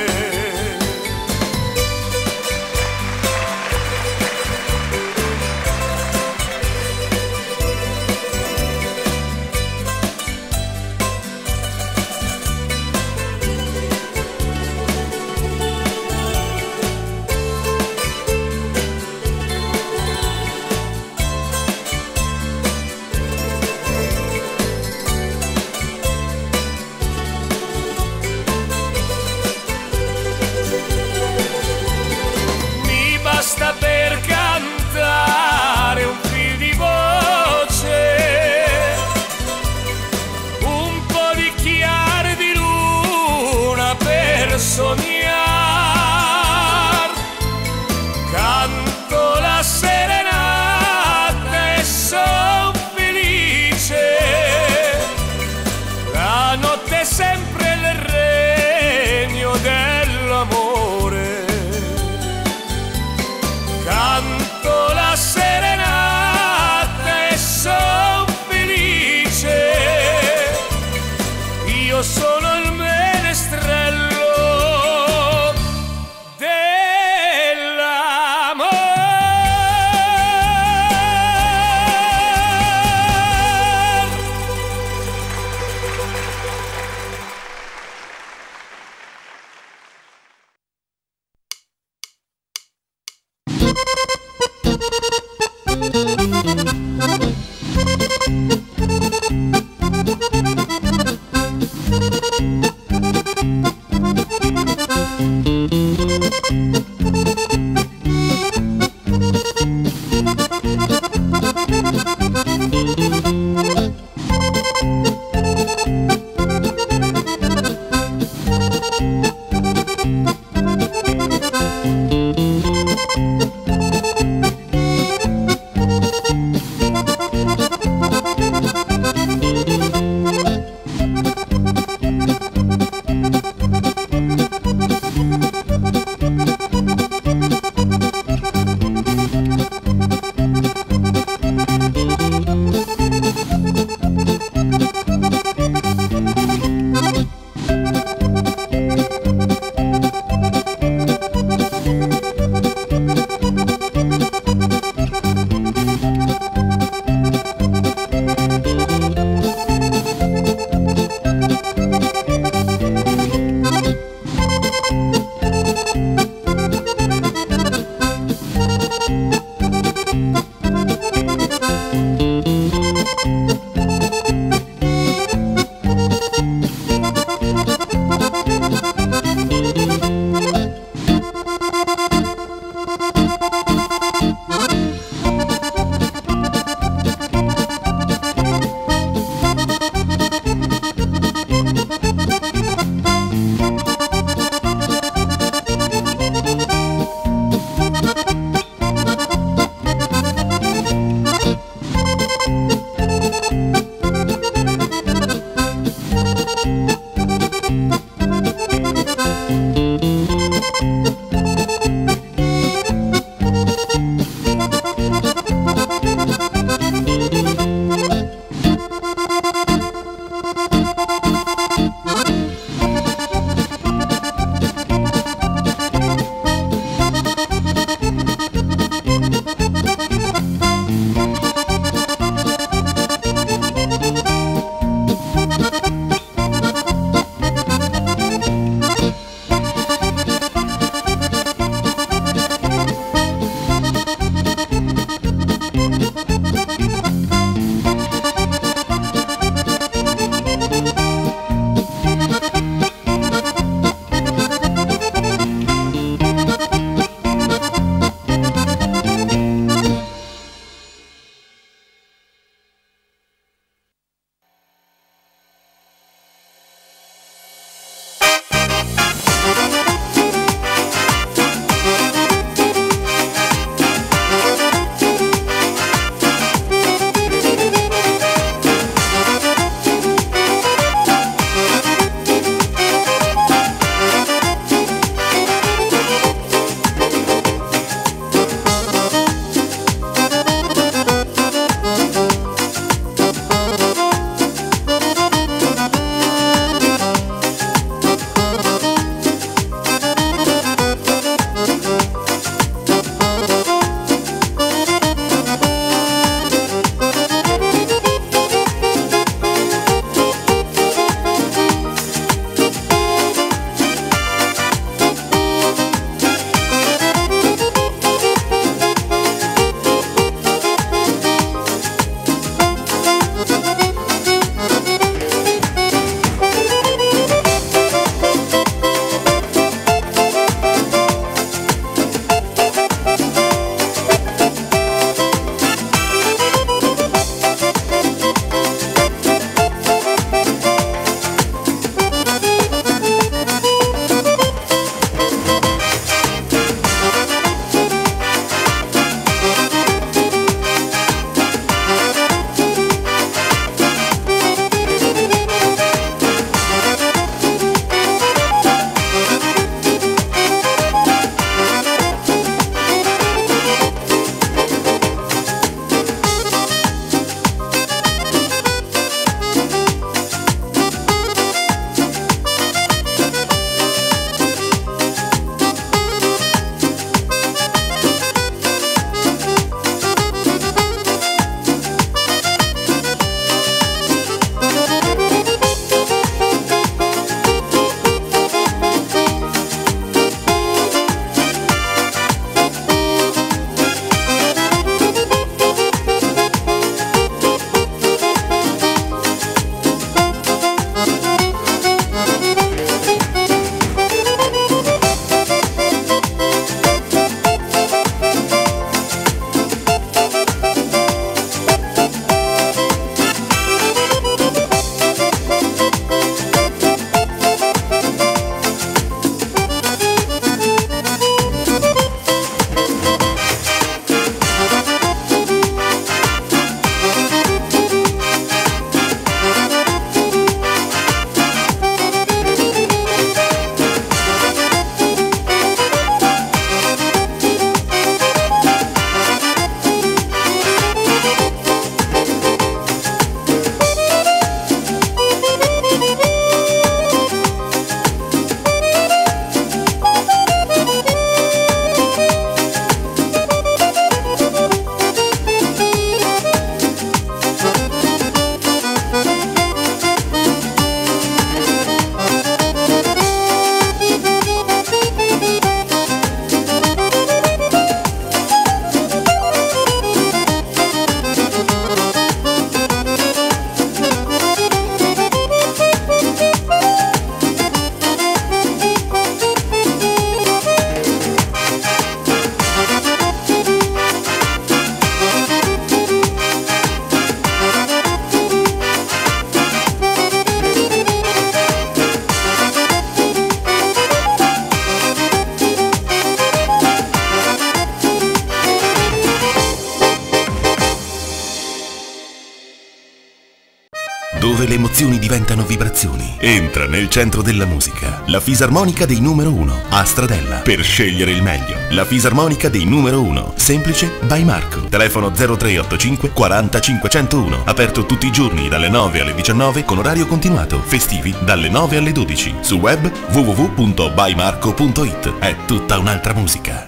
dove le emozioni diventano vibrazioni. Entra nel centro della musica, la fisarmonica dei numero 1 a Stradella, per scegliere il meglio. La fisarmonica dei numero 1, semplice by Marco. Telefono 0385 40 501, aperto tutti i giorni dalle 9 alle 19 con orario continuato, festivi dalle 9 alle 12. Su web www.bymarco.it. È tutta un'altra musica.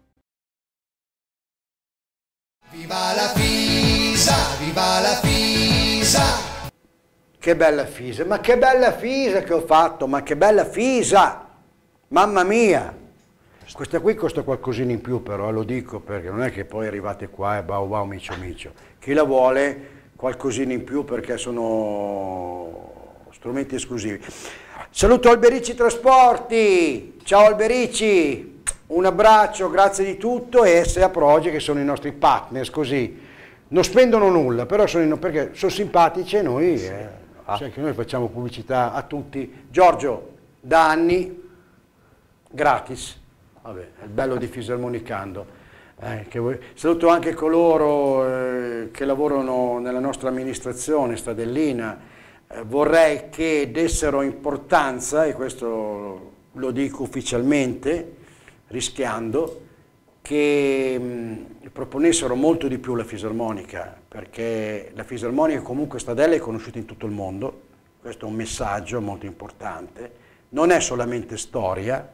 Viva la Fisa, viva la Fisa. Che bella Fisa, ma che bella Fisa che ho fatto, ma che bella Fisa, mamma mia. Questa qui costa qualcosina in più però, lo dico perché non è che poi arrivate qua e bau bau micio micio. Chi la vuole qualcosina in più perché sono strumenti esclusivi. Saluto Alberici Trasporti, ciao Alberici. Un abbraccio, grazie di tutto, e SA Project che sono i nostri partners, così non spendono nulla, però perché sono simpatici e noi, sai che noi facciamo pubblicità a tutti. Giorgio, da anni, gratis, vabbè, è il bello di Fisarmonicando. Saluto anche coloro che lavorano nella nostra amministrazione stradellina, vorrei che dessero importanza, e questo lo dico ufficialmente, rischiando che proponessero molto di più la fisarmonica, perché la fisarmonica comunque Stradella è conosciuta in tutto il mondo, questo è un messaggio molto importante, non è solamente storia,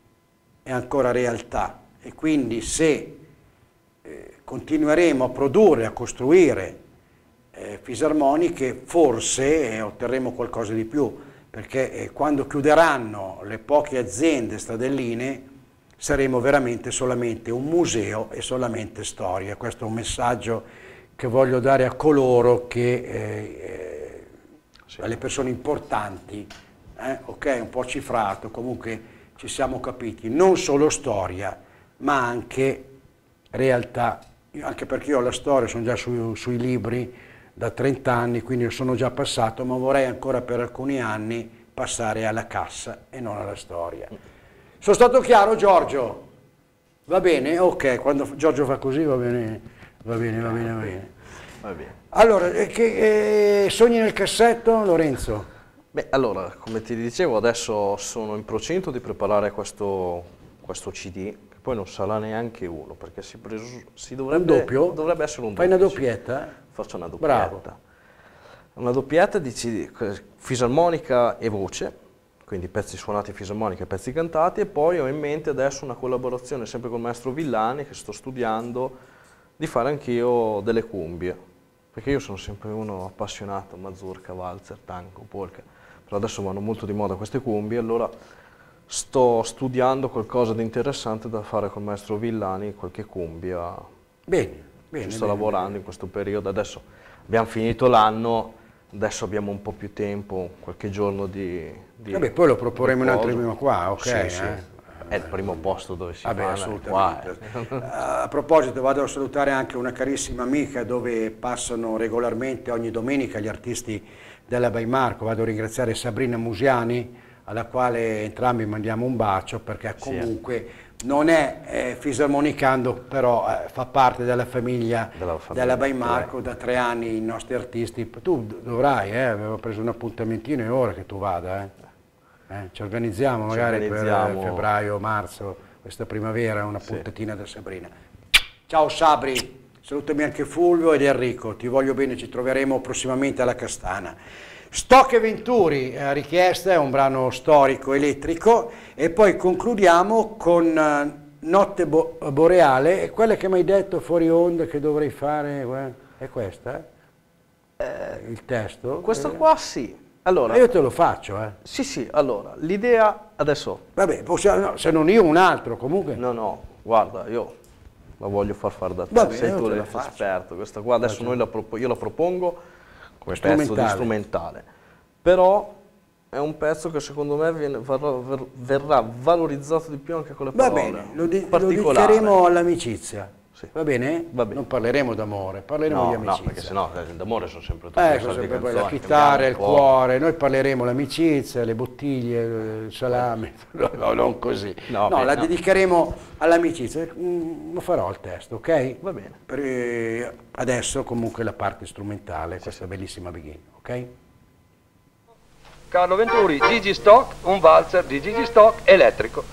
è ancora realtà, e quindi se continueremo a produrre, a costruire fisarmoniche, forse otterremo qualcosa di più, perché quando chiuderanno le poche aziende stradelline saremo veramente solamente un museo e solamente storia. Questo è un messaggio che voglio dare a coloro che, alle persone importanti, ok, un po' cifrato, comunque ci siamo capiti, non solo storia, ma anche realtà, anche perché io la storia sono già sui libri da 30 anni, quindi sono già passato, ma vorrei ancora per alcuni anni passare alla cassa e non alla storia. Sono stato chiaro, Giorgio? Va bene? Ok, quando Giorgio fa così va bene, va bene, va bene, va bene. Va bene. Allora, sogni nel cassetto, Lorenzo? Beh, allora, come ti dicevo, adesso sono in procinto di preparare questo CD, che poi non sarà neanche uno, perché si dovrebbe... Un doppio? Dovrebbe essere un doppio. Fai una doppietta? Faccio una doppietta. Bravo. Una doppietta di CD, fisarmonica e voce, quindi pezzi suonati fisarmonica e pezzi cantati, e poi ho in mente adesso una collaborazione sempre con il maestro Villani, che sto studiando, di fare anch'io delle cumbie, perché io sono sempre uno appassionato, mazurka, valzer, tango, polka, però adesso vanno molto di moda queste cumbie, allora sto studiando qualcosa di interessante da fare con il maestro Villani, qualche cumbia. Bene, bene. Ci sto lavorando in questo periodo, adesso abbiamo finito l'anno, adesso abbiamo un po' più tempo, qualche giorno di vabbè, poi lo proporremo un altro prima qua, ok? Sì, sì. È il primo posto dove si Vabbè, fa, assolutamente. qua. A proposito, vado a salutare anche una carissima amica dove passano regolarmente ogni domenica gli artisti della By Marco. Vado a ringraziare Sabrina Musiani, alla quale entrambi mandiamo un bacio, perché comunque non è Fisarmonicando, però fa parte della famiglia della By Marco. Da 3 anni i nostri artisti. Tu dovrai, avevo preso un appuntamentino, è ora che tu vada. Ci organizziamo magari per febbraio, marzo, questa primavera, una puntatina da Sabrina. Ciao Sabri, salutami anche Fulvio ed Enrico, ti voglio bene, ci troveremo prossimamente alla Castana. Stock e Venturi, richiesta, è un brano storico elettrico, e poi concludiamo con Notte Boreale, e quella che mi hai detto fuori onda che dovrei fare, è questa? Il testo? Questo qua sì. Allora, io te lo faccio, Sì, allora, l'idea adesso... Vabbè, possiamo, se non io un altro, comunque. No, guarda, io la voglio fare da te, vabbè, sei tu l'esperto. Questa qua adesso io la propongo come pezzo di strumentale, però è un pezzo che secondo me verrà valorizzato di più anche con le parole. Va bene, lo dedicheremo all'amicizia. Sì. Va bene? Va bene? Non parleremo d'amore, parleremo di amicizia. No, perché sennò d'amore sono sempre tutte sono sempre poi la chitarra, il cuore, noi parleremo l'amicizia, le bottiglie, il salame, no, non così. La dedicheremo all'amicizia, lo farò il testo, ok? Va bene. Adesso comunque la parte strumentale, questa bellissima begin, ok? Carlo Venturi, Gigi Stock, un valzer di Gigi Stock elettrico.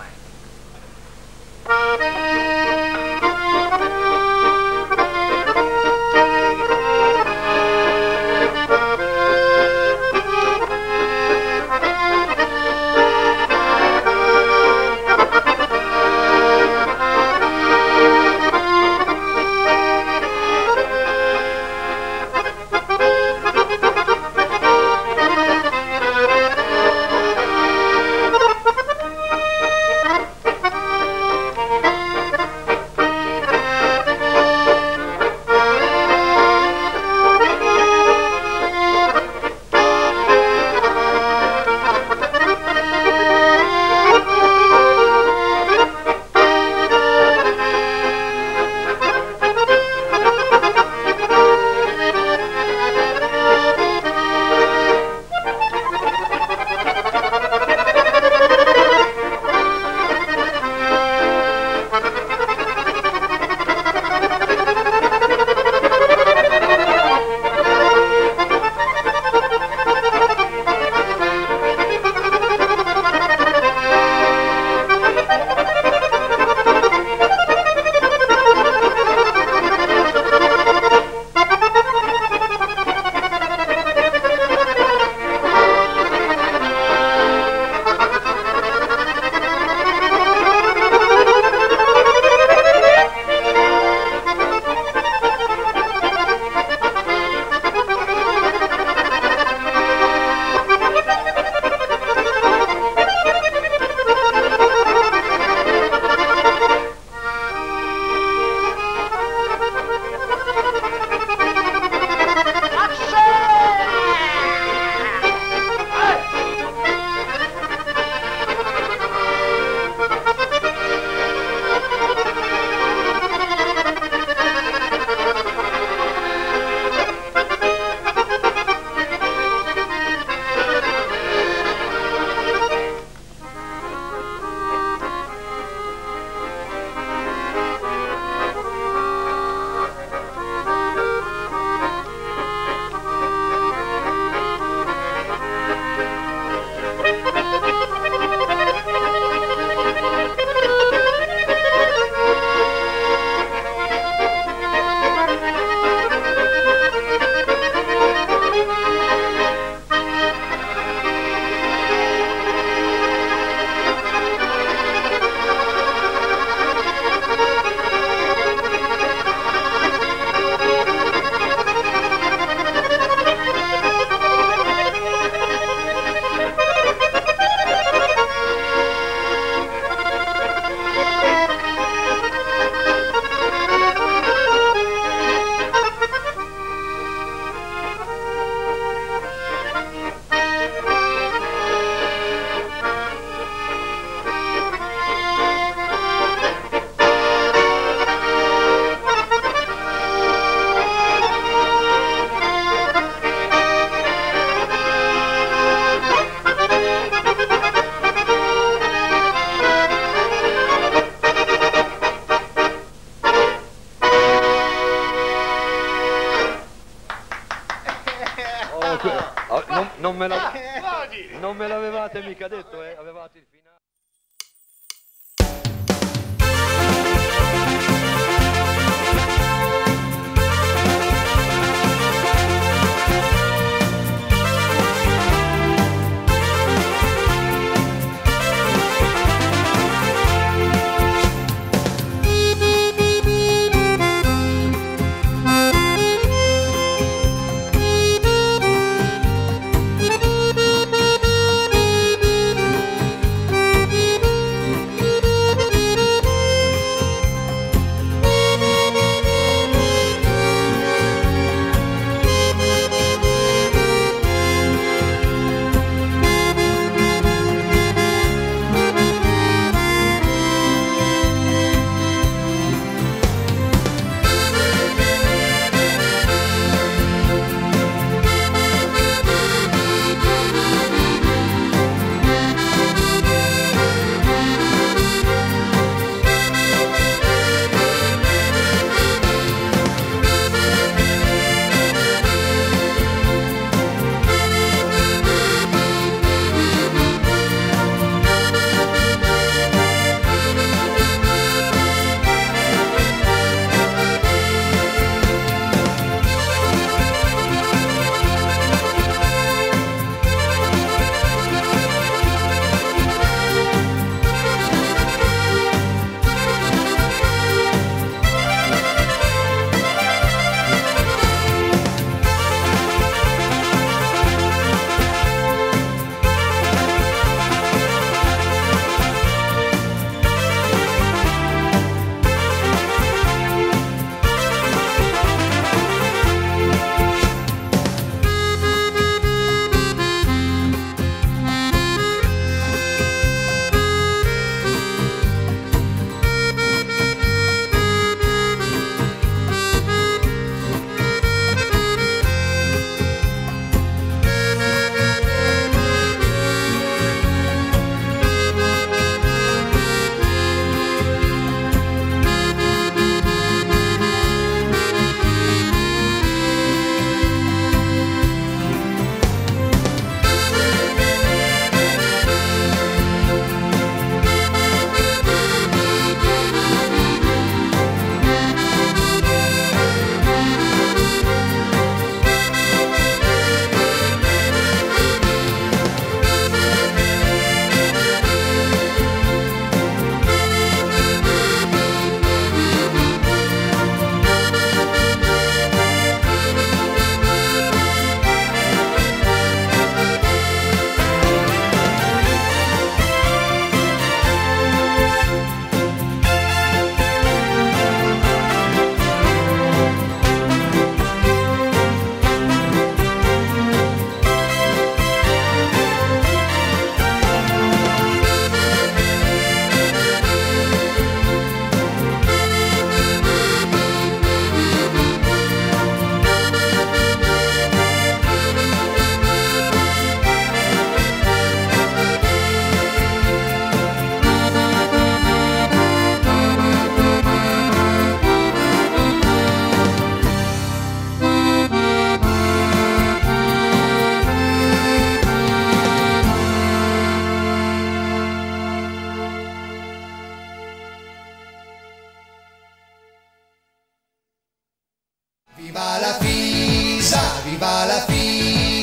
Non me l'avevate mica detto, avevate il finale.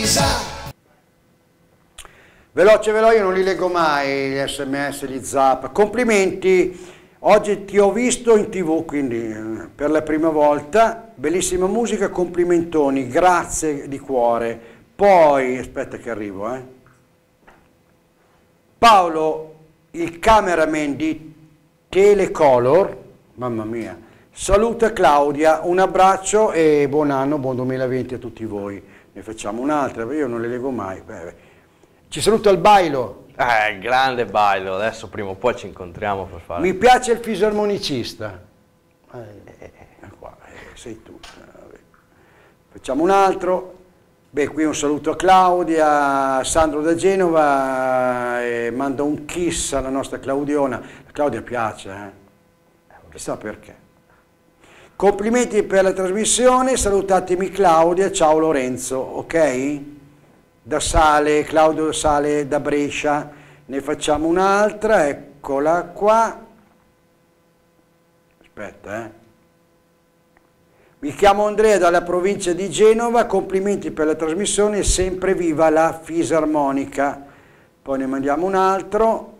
Elisa. Veloce, io non li leggo mai, gli sms, gli zap. Complimenti, oggi ti ho visto in TV, quindi per la prima volta, bellissima musica, complimentoni, grazie di cuore. Poi, aspetta che arrivo, Paolo, il cameraman di Telecolor, mamma mia, saluta Claudia, un abbraccio e buon anno, buon 2020 a tutti voi. Ne facciamo un'altra, io non le leggo mai. Ci saluta il Bailo. Grande Bailo, adesso prima o poi ci incontriamo per fare. Mi piace il fisarmonicista. Qua, sei tu. Facciamo un altro. Beh, qui un saluto a Claudia, Sandro da Genova, manda un kiss alla nostra Claudiona. La Claudia piace, chissà perché. Complimenti per la trasmissione, salutatemi Claudia, ciao Lorenzo, ok? Da Sale, Claudio Sale da Brescia, ne facciamo un'altra, eccola qua. Aspetta, Mi chiamo Andrea dalla provincia di Genova, complimenti per la trasmissione, sempre viva la fisarmonica. Poi ne mandiamo un altro.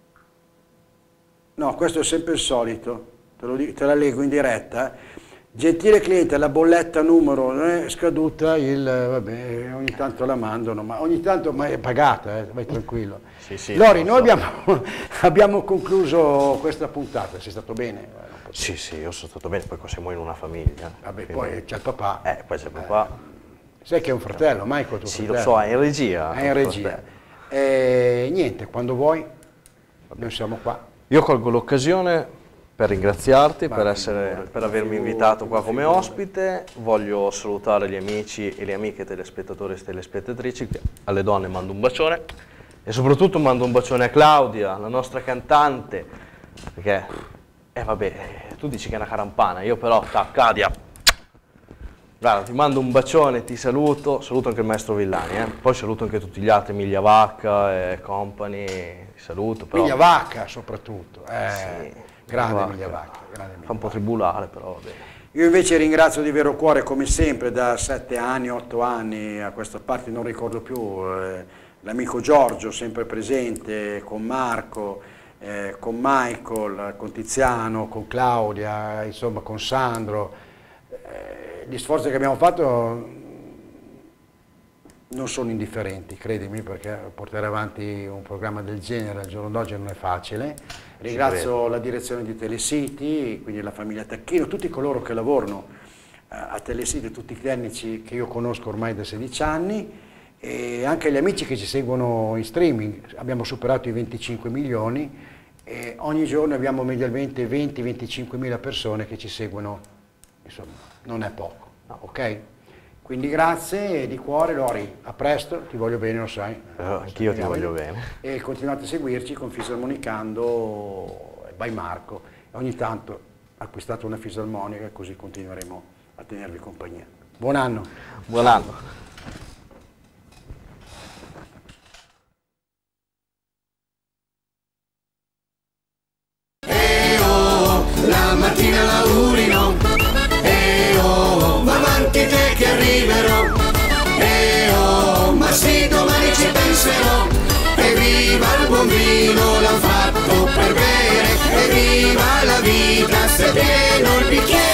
No, questo è sempre il solito, te la leggo in diretta. Gentile cliente, la bolletta numero è scaduta, vabbè, ogni tanto la mandano, ma ogni tanto è pagata, vai tranquillo. Sì, Lori, noi abbiamo concluso questa puntata, sei stato bene? Sì, io sono stato bene, poi siamo in una famiglia. Vabbè, poi c'è il papà. Poi c'è il papà. Sai che è un fratello, Michael, tuo sì, fratello? Lo so, è in regia. È in regia. Niente, quando vuoi, noi siamo qua. Io colgo l'occasione per ringraziarti per avermi invitato qua come ospite. Voglio salutare gli amici e le amiche telespettatori e telespettatrici, alle donne mando un bacione e soprattutto mando un bacione a Claudia, la nostra cantante, perché vabbè, tu dici che è una carampana, io però Cadia, guarda, ti mando un bacione, ti saluto anche il maestro Villani, poi saluto anche tutti gli altri, Miglia Vacca e company, ti saluto. Però... Miglia Vacca soprattutto, sì. Grande Miglia Vacca. Fa un po' tribulare, però va bene. Io invece ringrazio di vero cuore, come sempre, da 7 anni, 8 anni a questa parte, non ricordo più, l'amico Giorgio, sempre presente, con Marco, con Michael, con Tiziano, con Claudia, insomma con Sandro. Gli sforzi che abbiamo fatto non sono indifferenti, credimi, perché portare avanti un programma del genere al giorno d'oggi non è facile. Ringrazio la direzione di Telesiti, quindi la famiglia Tacchino, tutti coloro che lavorano a Telesiti, tutti i tecnici che io conosco ormai da 16 anni e anche gli amici che ci seguono in streaming. Abbiamo superato i 25 milioni e ogni giorno abbiamo mediamente 20-25 mila persone che ci seguono, insomma non è poco, ok? Quindi grazie di cuore, Lori, a presto, ti voglio bene, lo sai. Anch'io ti voglio bene. E continuate a seguirci con Fisarmonicando by Marco. Ogni tanto acquistate una fisarmonica, così continueremo a tenervi compagnia. Buon anno. Buon anno. La mattina la urino, va avanti te che arriverò, ma sì domani ci penserò, evviva il buon vino, l'han fatto per bere, evviva la vita se pieno il bicchiere.